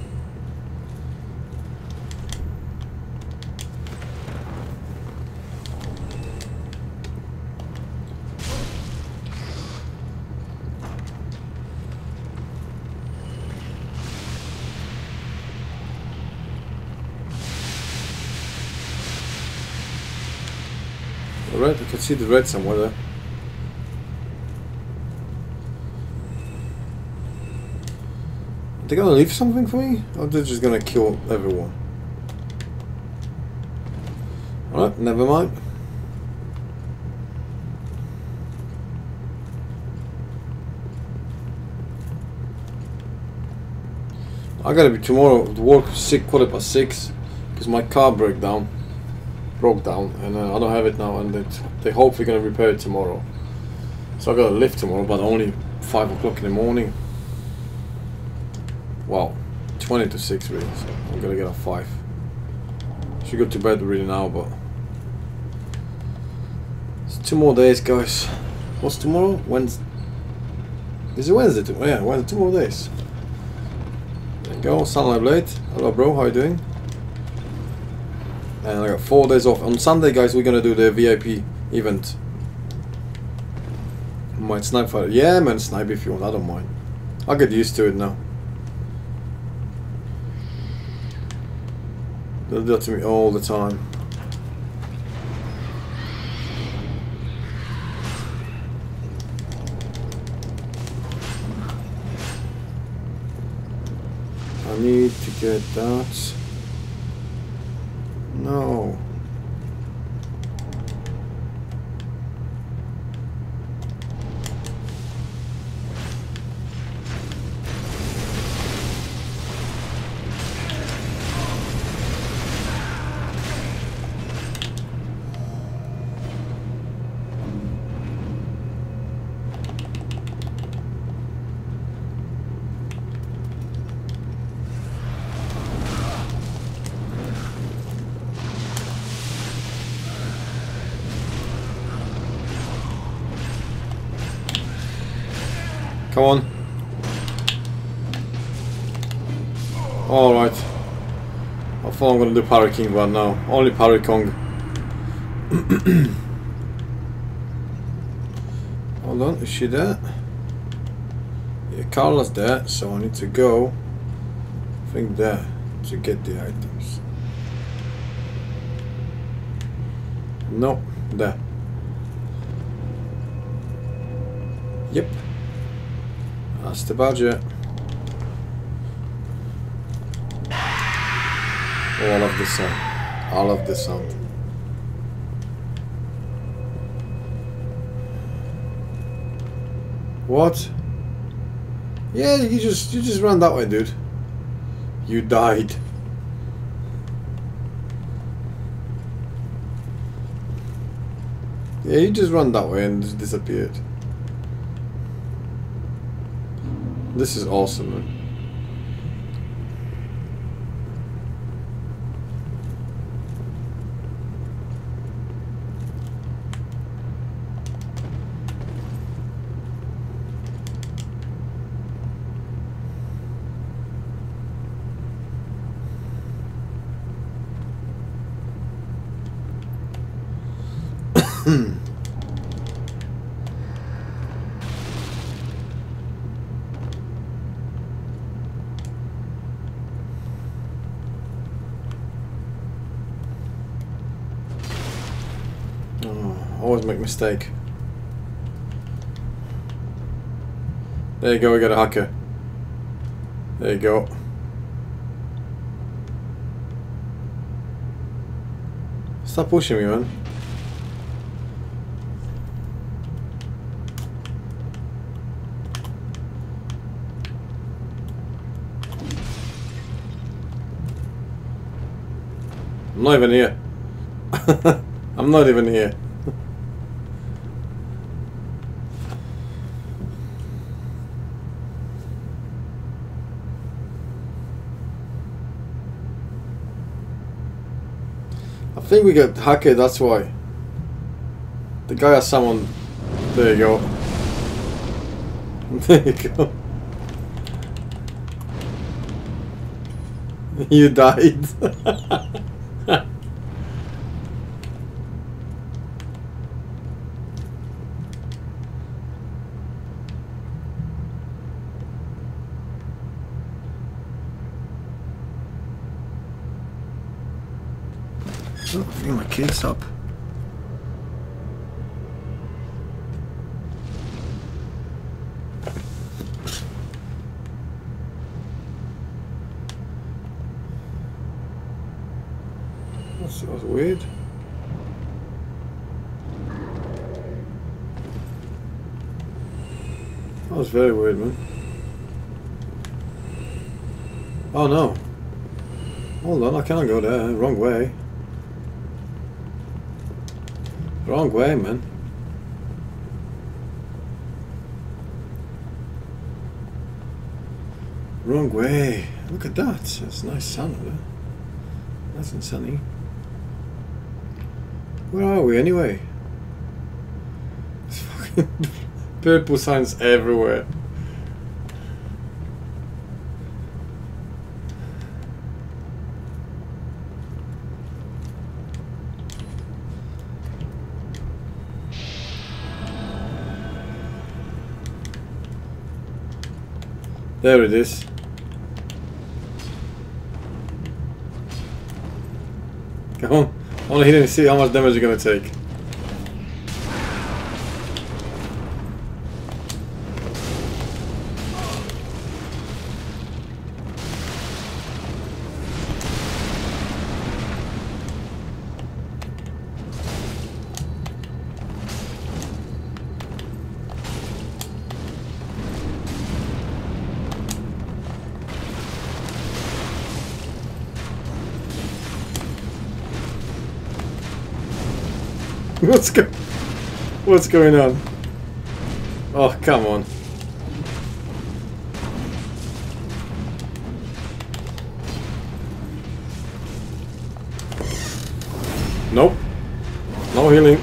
The red, I can see the red somewhere there. Are they gonna leave something for me? Or they're just gonna kill everyone? Alright, never mind. I gotta be tomorrow to work 6:15 because my car broke down and I don't have it now, and they hopefully gonna repair it tomorrow. So I gotta lift tomorrow, but only 5 o'clock in the morning. Wow, 20 to 6 really, so I'm gonna get a 5. Should go to bed really now, but it's 2 more days, guys. What's tomorrow? Wednesday. Is it Wednesday? Oh, yeah, Wednesday, 2 more days. There you go, Sunlight Blade. Hello bro, how you doing? And I got 4 days off. On Sunday, guys, we're gonna do the VIP event. Might snipe fighter. Yeah, man, snipe if you want, I don't mind. I'll get used to it now. They'll do that to me all the time. I need to get that. No. Come on. Alright. I thought I'm gonna do Parry King, but no. Only Parry Kong. Hold on, is she there? Yeah, Carla's there, so I need to go. I think there to get the items. No, there. Yep. That's the budget. Oh, I love this sound. I love this sound. What? Yeah, you just ran that way, dude. You died. Yeah, he just ran that way and just disappeared. This is awesome, man. Always make a mistake. There you go, we got a hacker. There you go. Stop pushing me, man. I'm not even here. I'm not even here. I think we got hacked, that's why. The guy has someone. There you go. There you go. You died. Oh, I think my kid's up. That was weird. That was very weird, man. Oh no. Hold on, I can't go there. Wrong way. Wrong way, man. Wrong way. Look at that. That's nice sun over there. Nice and sunny. Where are we anyway? There's fucking purple signs everywhere. There it is. Come on. I want to hit him and see how much damage you're going to take. What's going on? Oh, come on. Nope. No healing.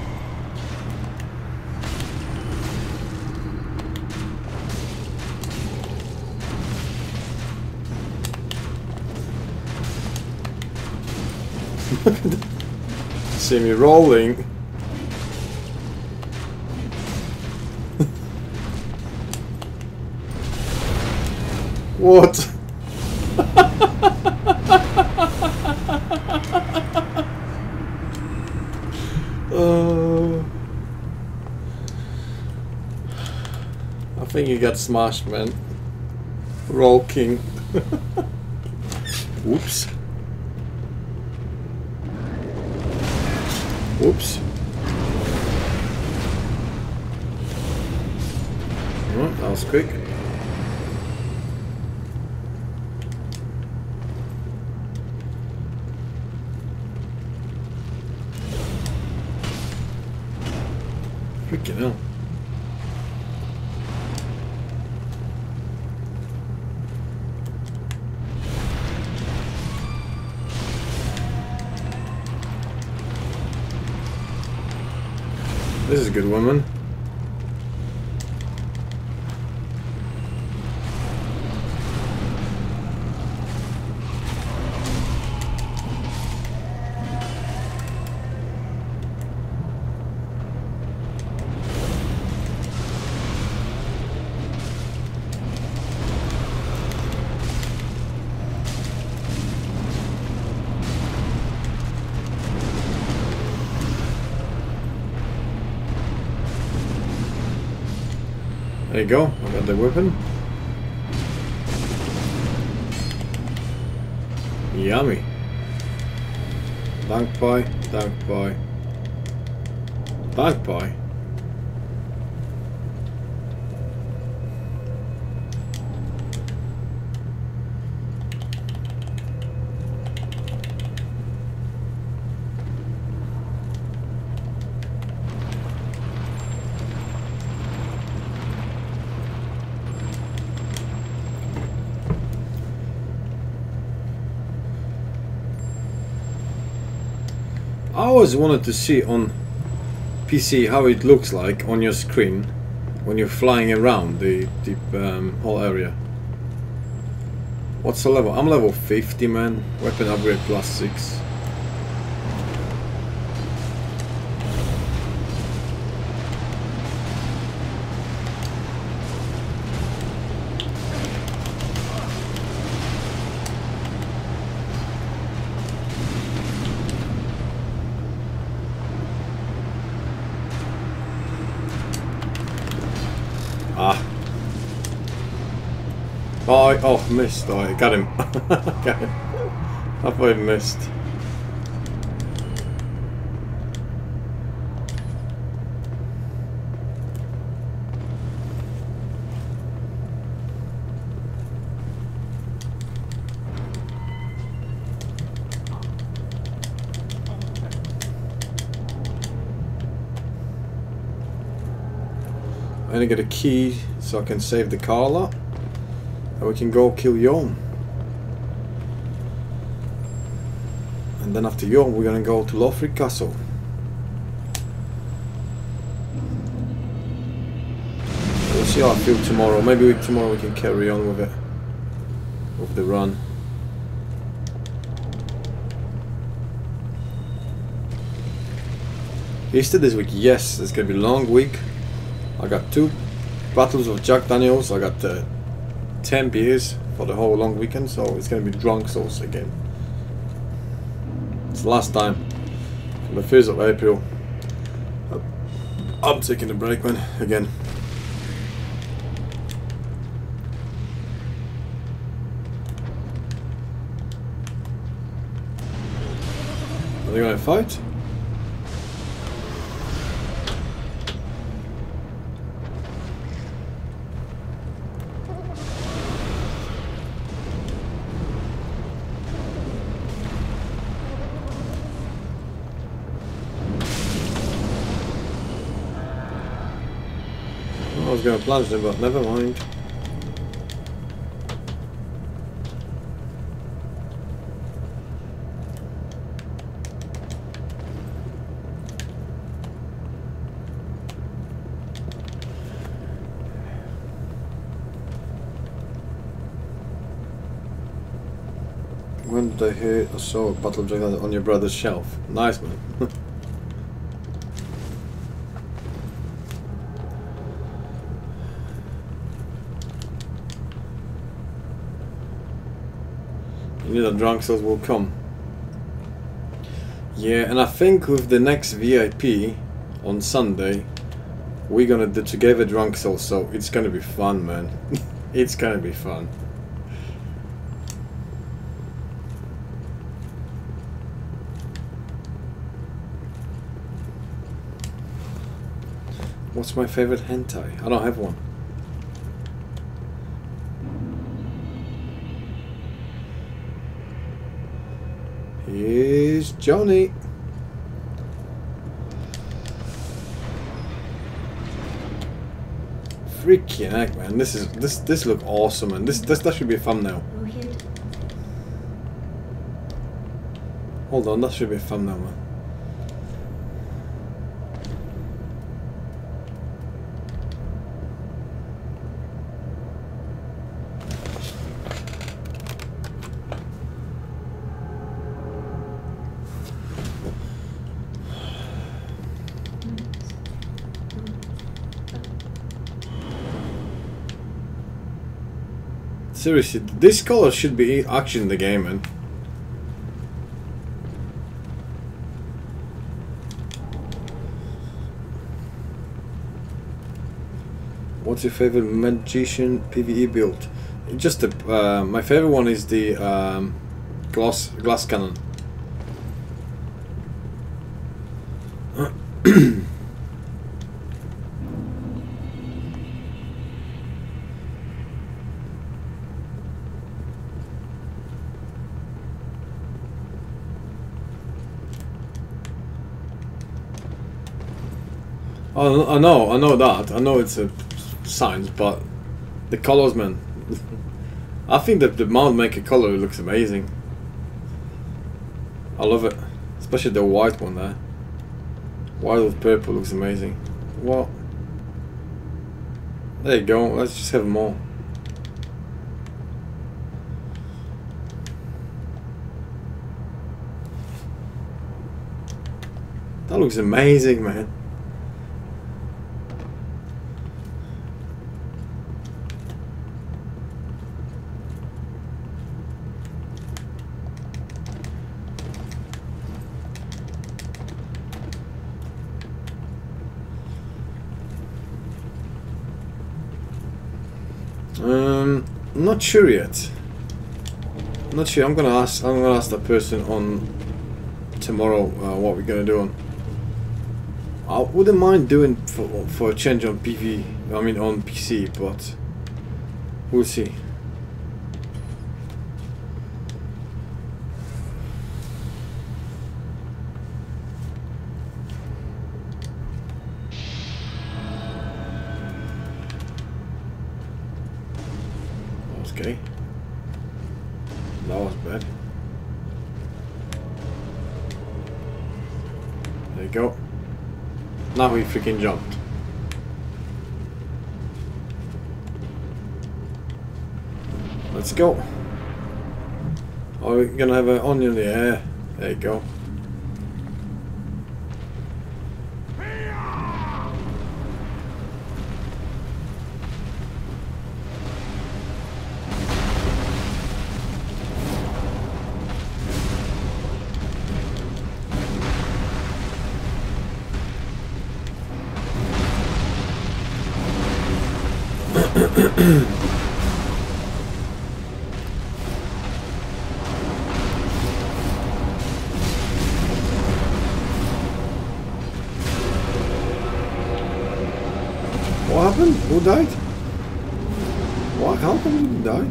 See me rolling. What? I think you got smashed, man. Roll king. Whoops. Whoops. Oh, that was quick. Fucking hell. This is a good woman. There you go, I got the weapon. Yummy. Dank boy, dank boy. Dank boy. I always wanted to see on PC how it looks like on your screen when you're flying around the whole area. What's the level? I'm level 50, man. Weapon upgrade +6. Oh, missed. Oh, I got him. Got him. I thought I missed. I need to get a key so I can save the Carla. And we can go kill Yom. And then after Yom we're gonna go to Lothric Castle. We'll see how I feel tomorrow. Maybe tomorrow we can carry on with it. With the run. Easter this week, yes, it's gonna be a long week. I got 2 bottles of Jack Daniels. I got 10 beers for the whole long weekend, so it's gonna be drunk sauce again. It's the last time. On the 1st of April. I'm taking a break, man, again. Are they gonna fight? I was going to plunge them, but never mind. When did I hear or saw a bottle of Jack Daniels on your brother's shelf? Nice, man. You know, the drunk souls will come. Yeah, and I think with the next VIP on Sunday, we're gonna do together drunk souls, so it's gonna be fun, man. It's gonna be fun. What's my favorite hentai? I don't have one. Here's Johnny. Freaking heck, man! This look awesome, man. That should be a thumbnail. Hold on, that should be a thumbnail, man. Seriously, this color should be actually in the game, man. What's your favorite magician PvE build? Just the my favorite one is the glass cannon. Oh, I know that. I know it's a science, but the colors, man. I think that the Mount Maker color looks amazing. I love it, especially the white one there. White with purple looks amazing. What? There you go. Let's just have more. That looks amazing, man. Not sure yet. Not sure. I'm gonna ask that person on tomorrow what we're gonna do on. I wouldn't mind doing for a change on PV. I mean on PC, but we'll see. Okay. That was bad. There you go. Now he freaking jumped. Let's go. Oh, we're gonna have an onion in the air. There you go. What happened? Who died? What? How come you died?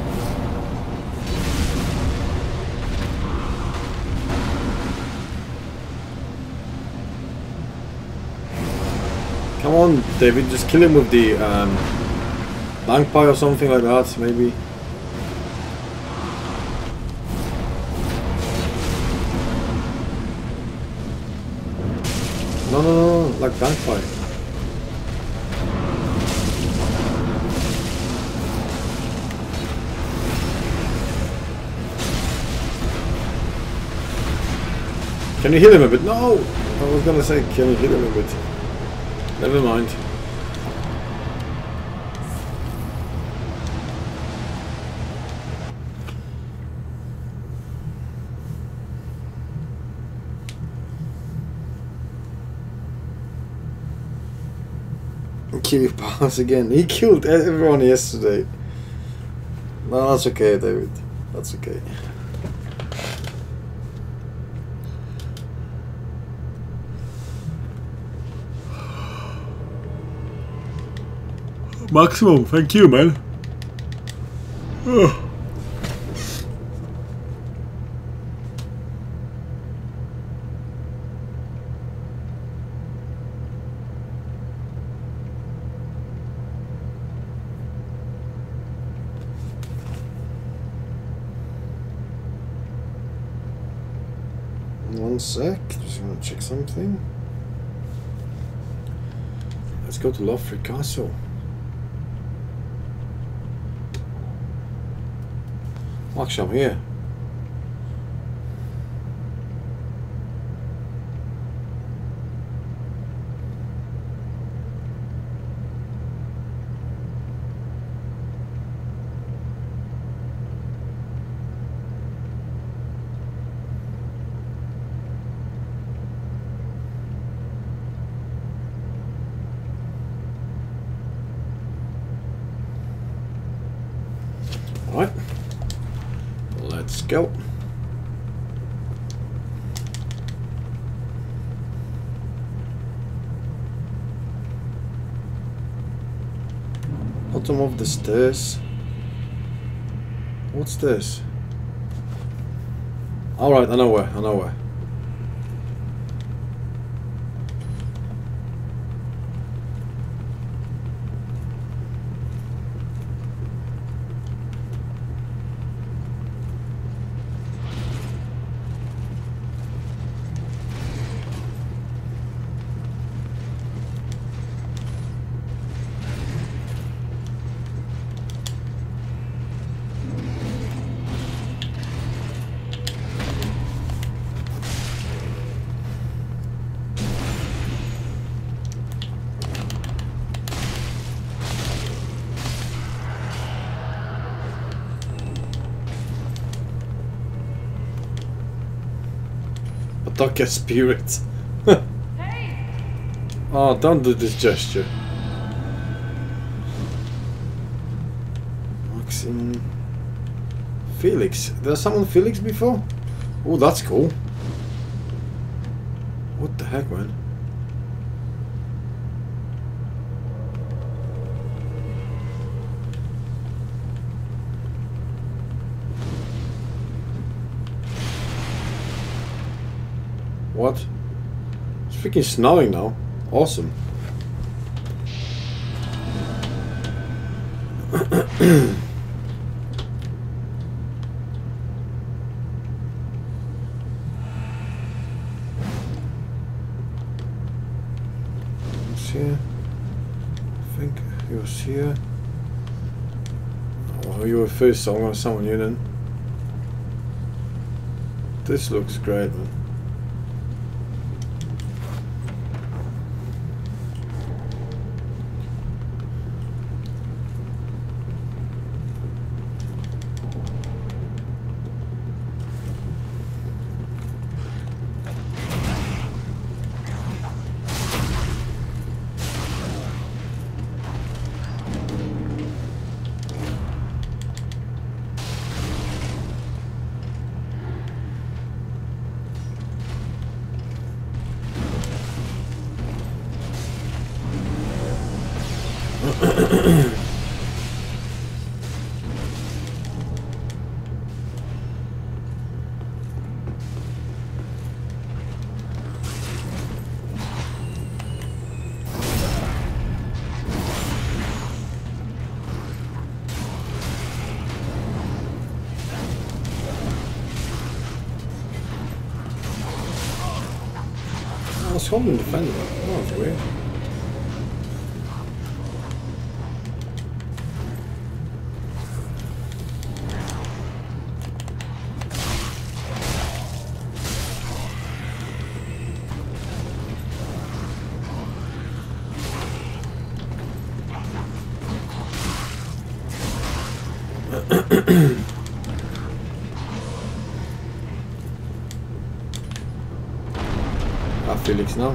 Come on, David, just kill him with the bank pie or something like that, maybe. No, like bank pie. Can you heal him a bit? No! I was gonna say, can you heal him a bit? Never mind. Kill Pass again. He killed everyone yesterday. No, that's okay, David. That's okay. Maximum, thank you, man. sec. Just want to check something. Let's go to Lothric Castle. Actually, I'm here. All right. Let's go. Bottom of the stairs. What's this? Alright, I know where, I know where. Dark spirit. Hey! Oh, don't do this gesture. Maxim. Felix. There's someone Felix before? Oh, that's cool. What the heck, man? What? It's freaking snowing now. Awesome. What's here? I think he was here. Oh, you were first, so I'm gonna summon you then. This looks great, man. I was holding the defender. Oh, that's weird. Felix now.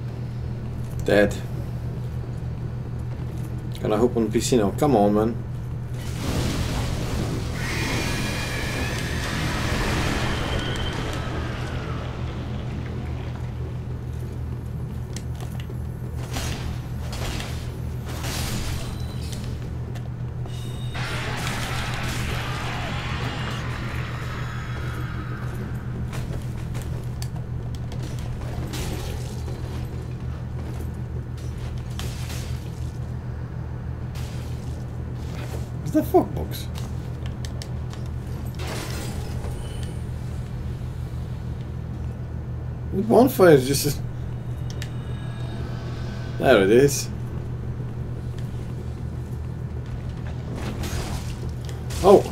Dead. Can I hope on PC now? Come on, man. the fuck box? The bonfire is just... There it is. Oh!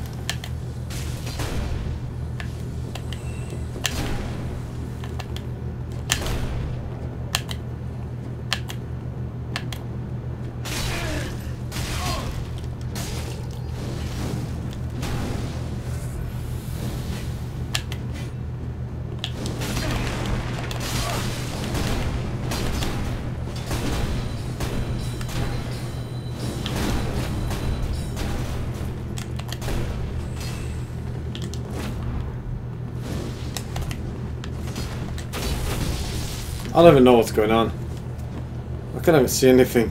I don't even know what's going on. I can't even see anything.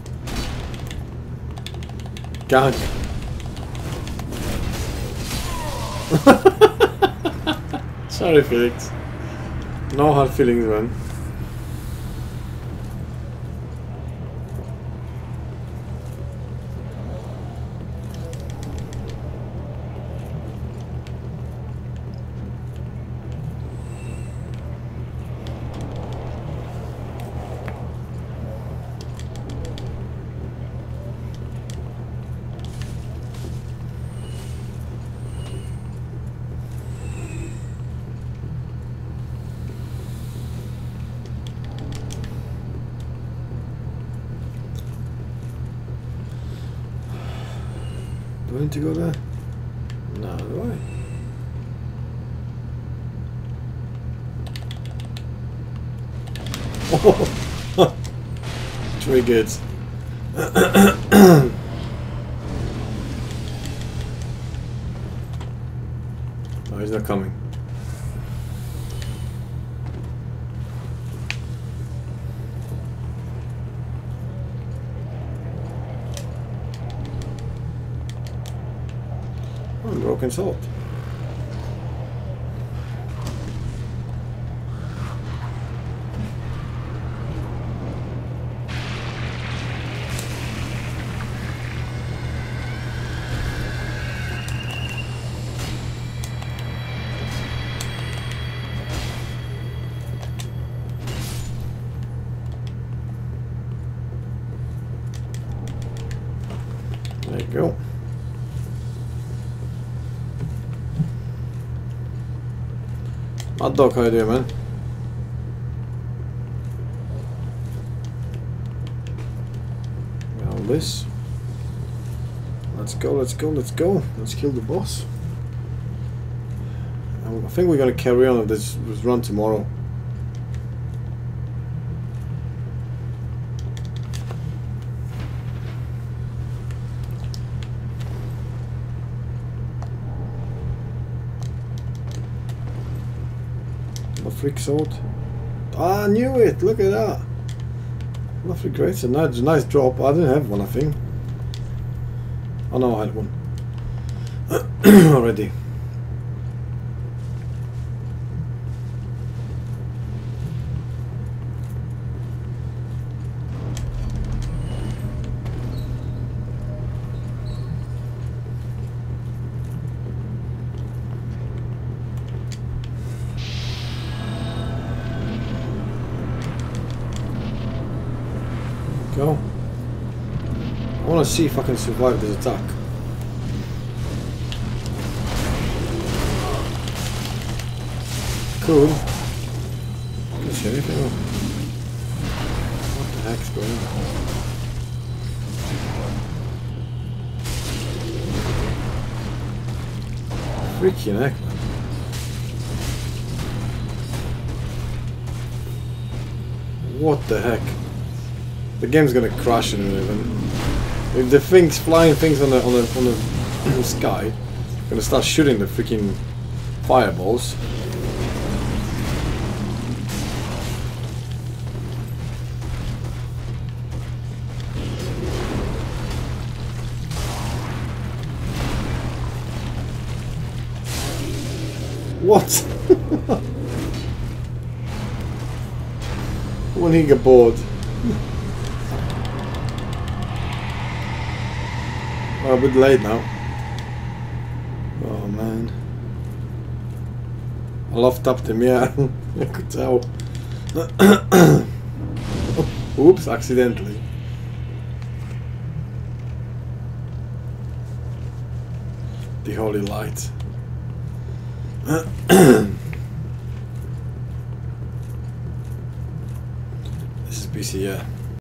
Gang. Sorry, Felix. No hard feelings, man. Do I need to go there? No, do I? Oh, very good. Oh, he's not coming. Oh, broken sword. There you go. Hot dog, how you doing, man? All this. Let's go, let's go, let's go. Let's kill the boss. I think we're gonna carry on with this run tomorrow. Freak sword. Ah, I knew it! Look at that! Lovely great. A nice drop. I didn't have one, I think. Oh no, I had one. Already. Go. I want to see if I can survive this attack. Cool. Can't see anything. What the heck's going on? Freaking heck, man. What the heck? The game's gonna crash in a minute. If the things, flying things on the sky, gonna start shooting the freaking fireballs. What? When he get bored. Oh, a bit late now. Oh man. I love tapped him, yeah. I could tell. Oops, accidentally. The holy light. This is BC, yeah.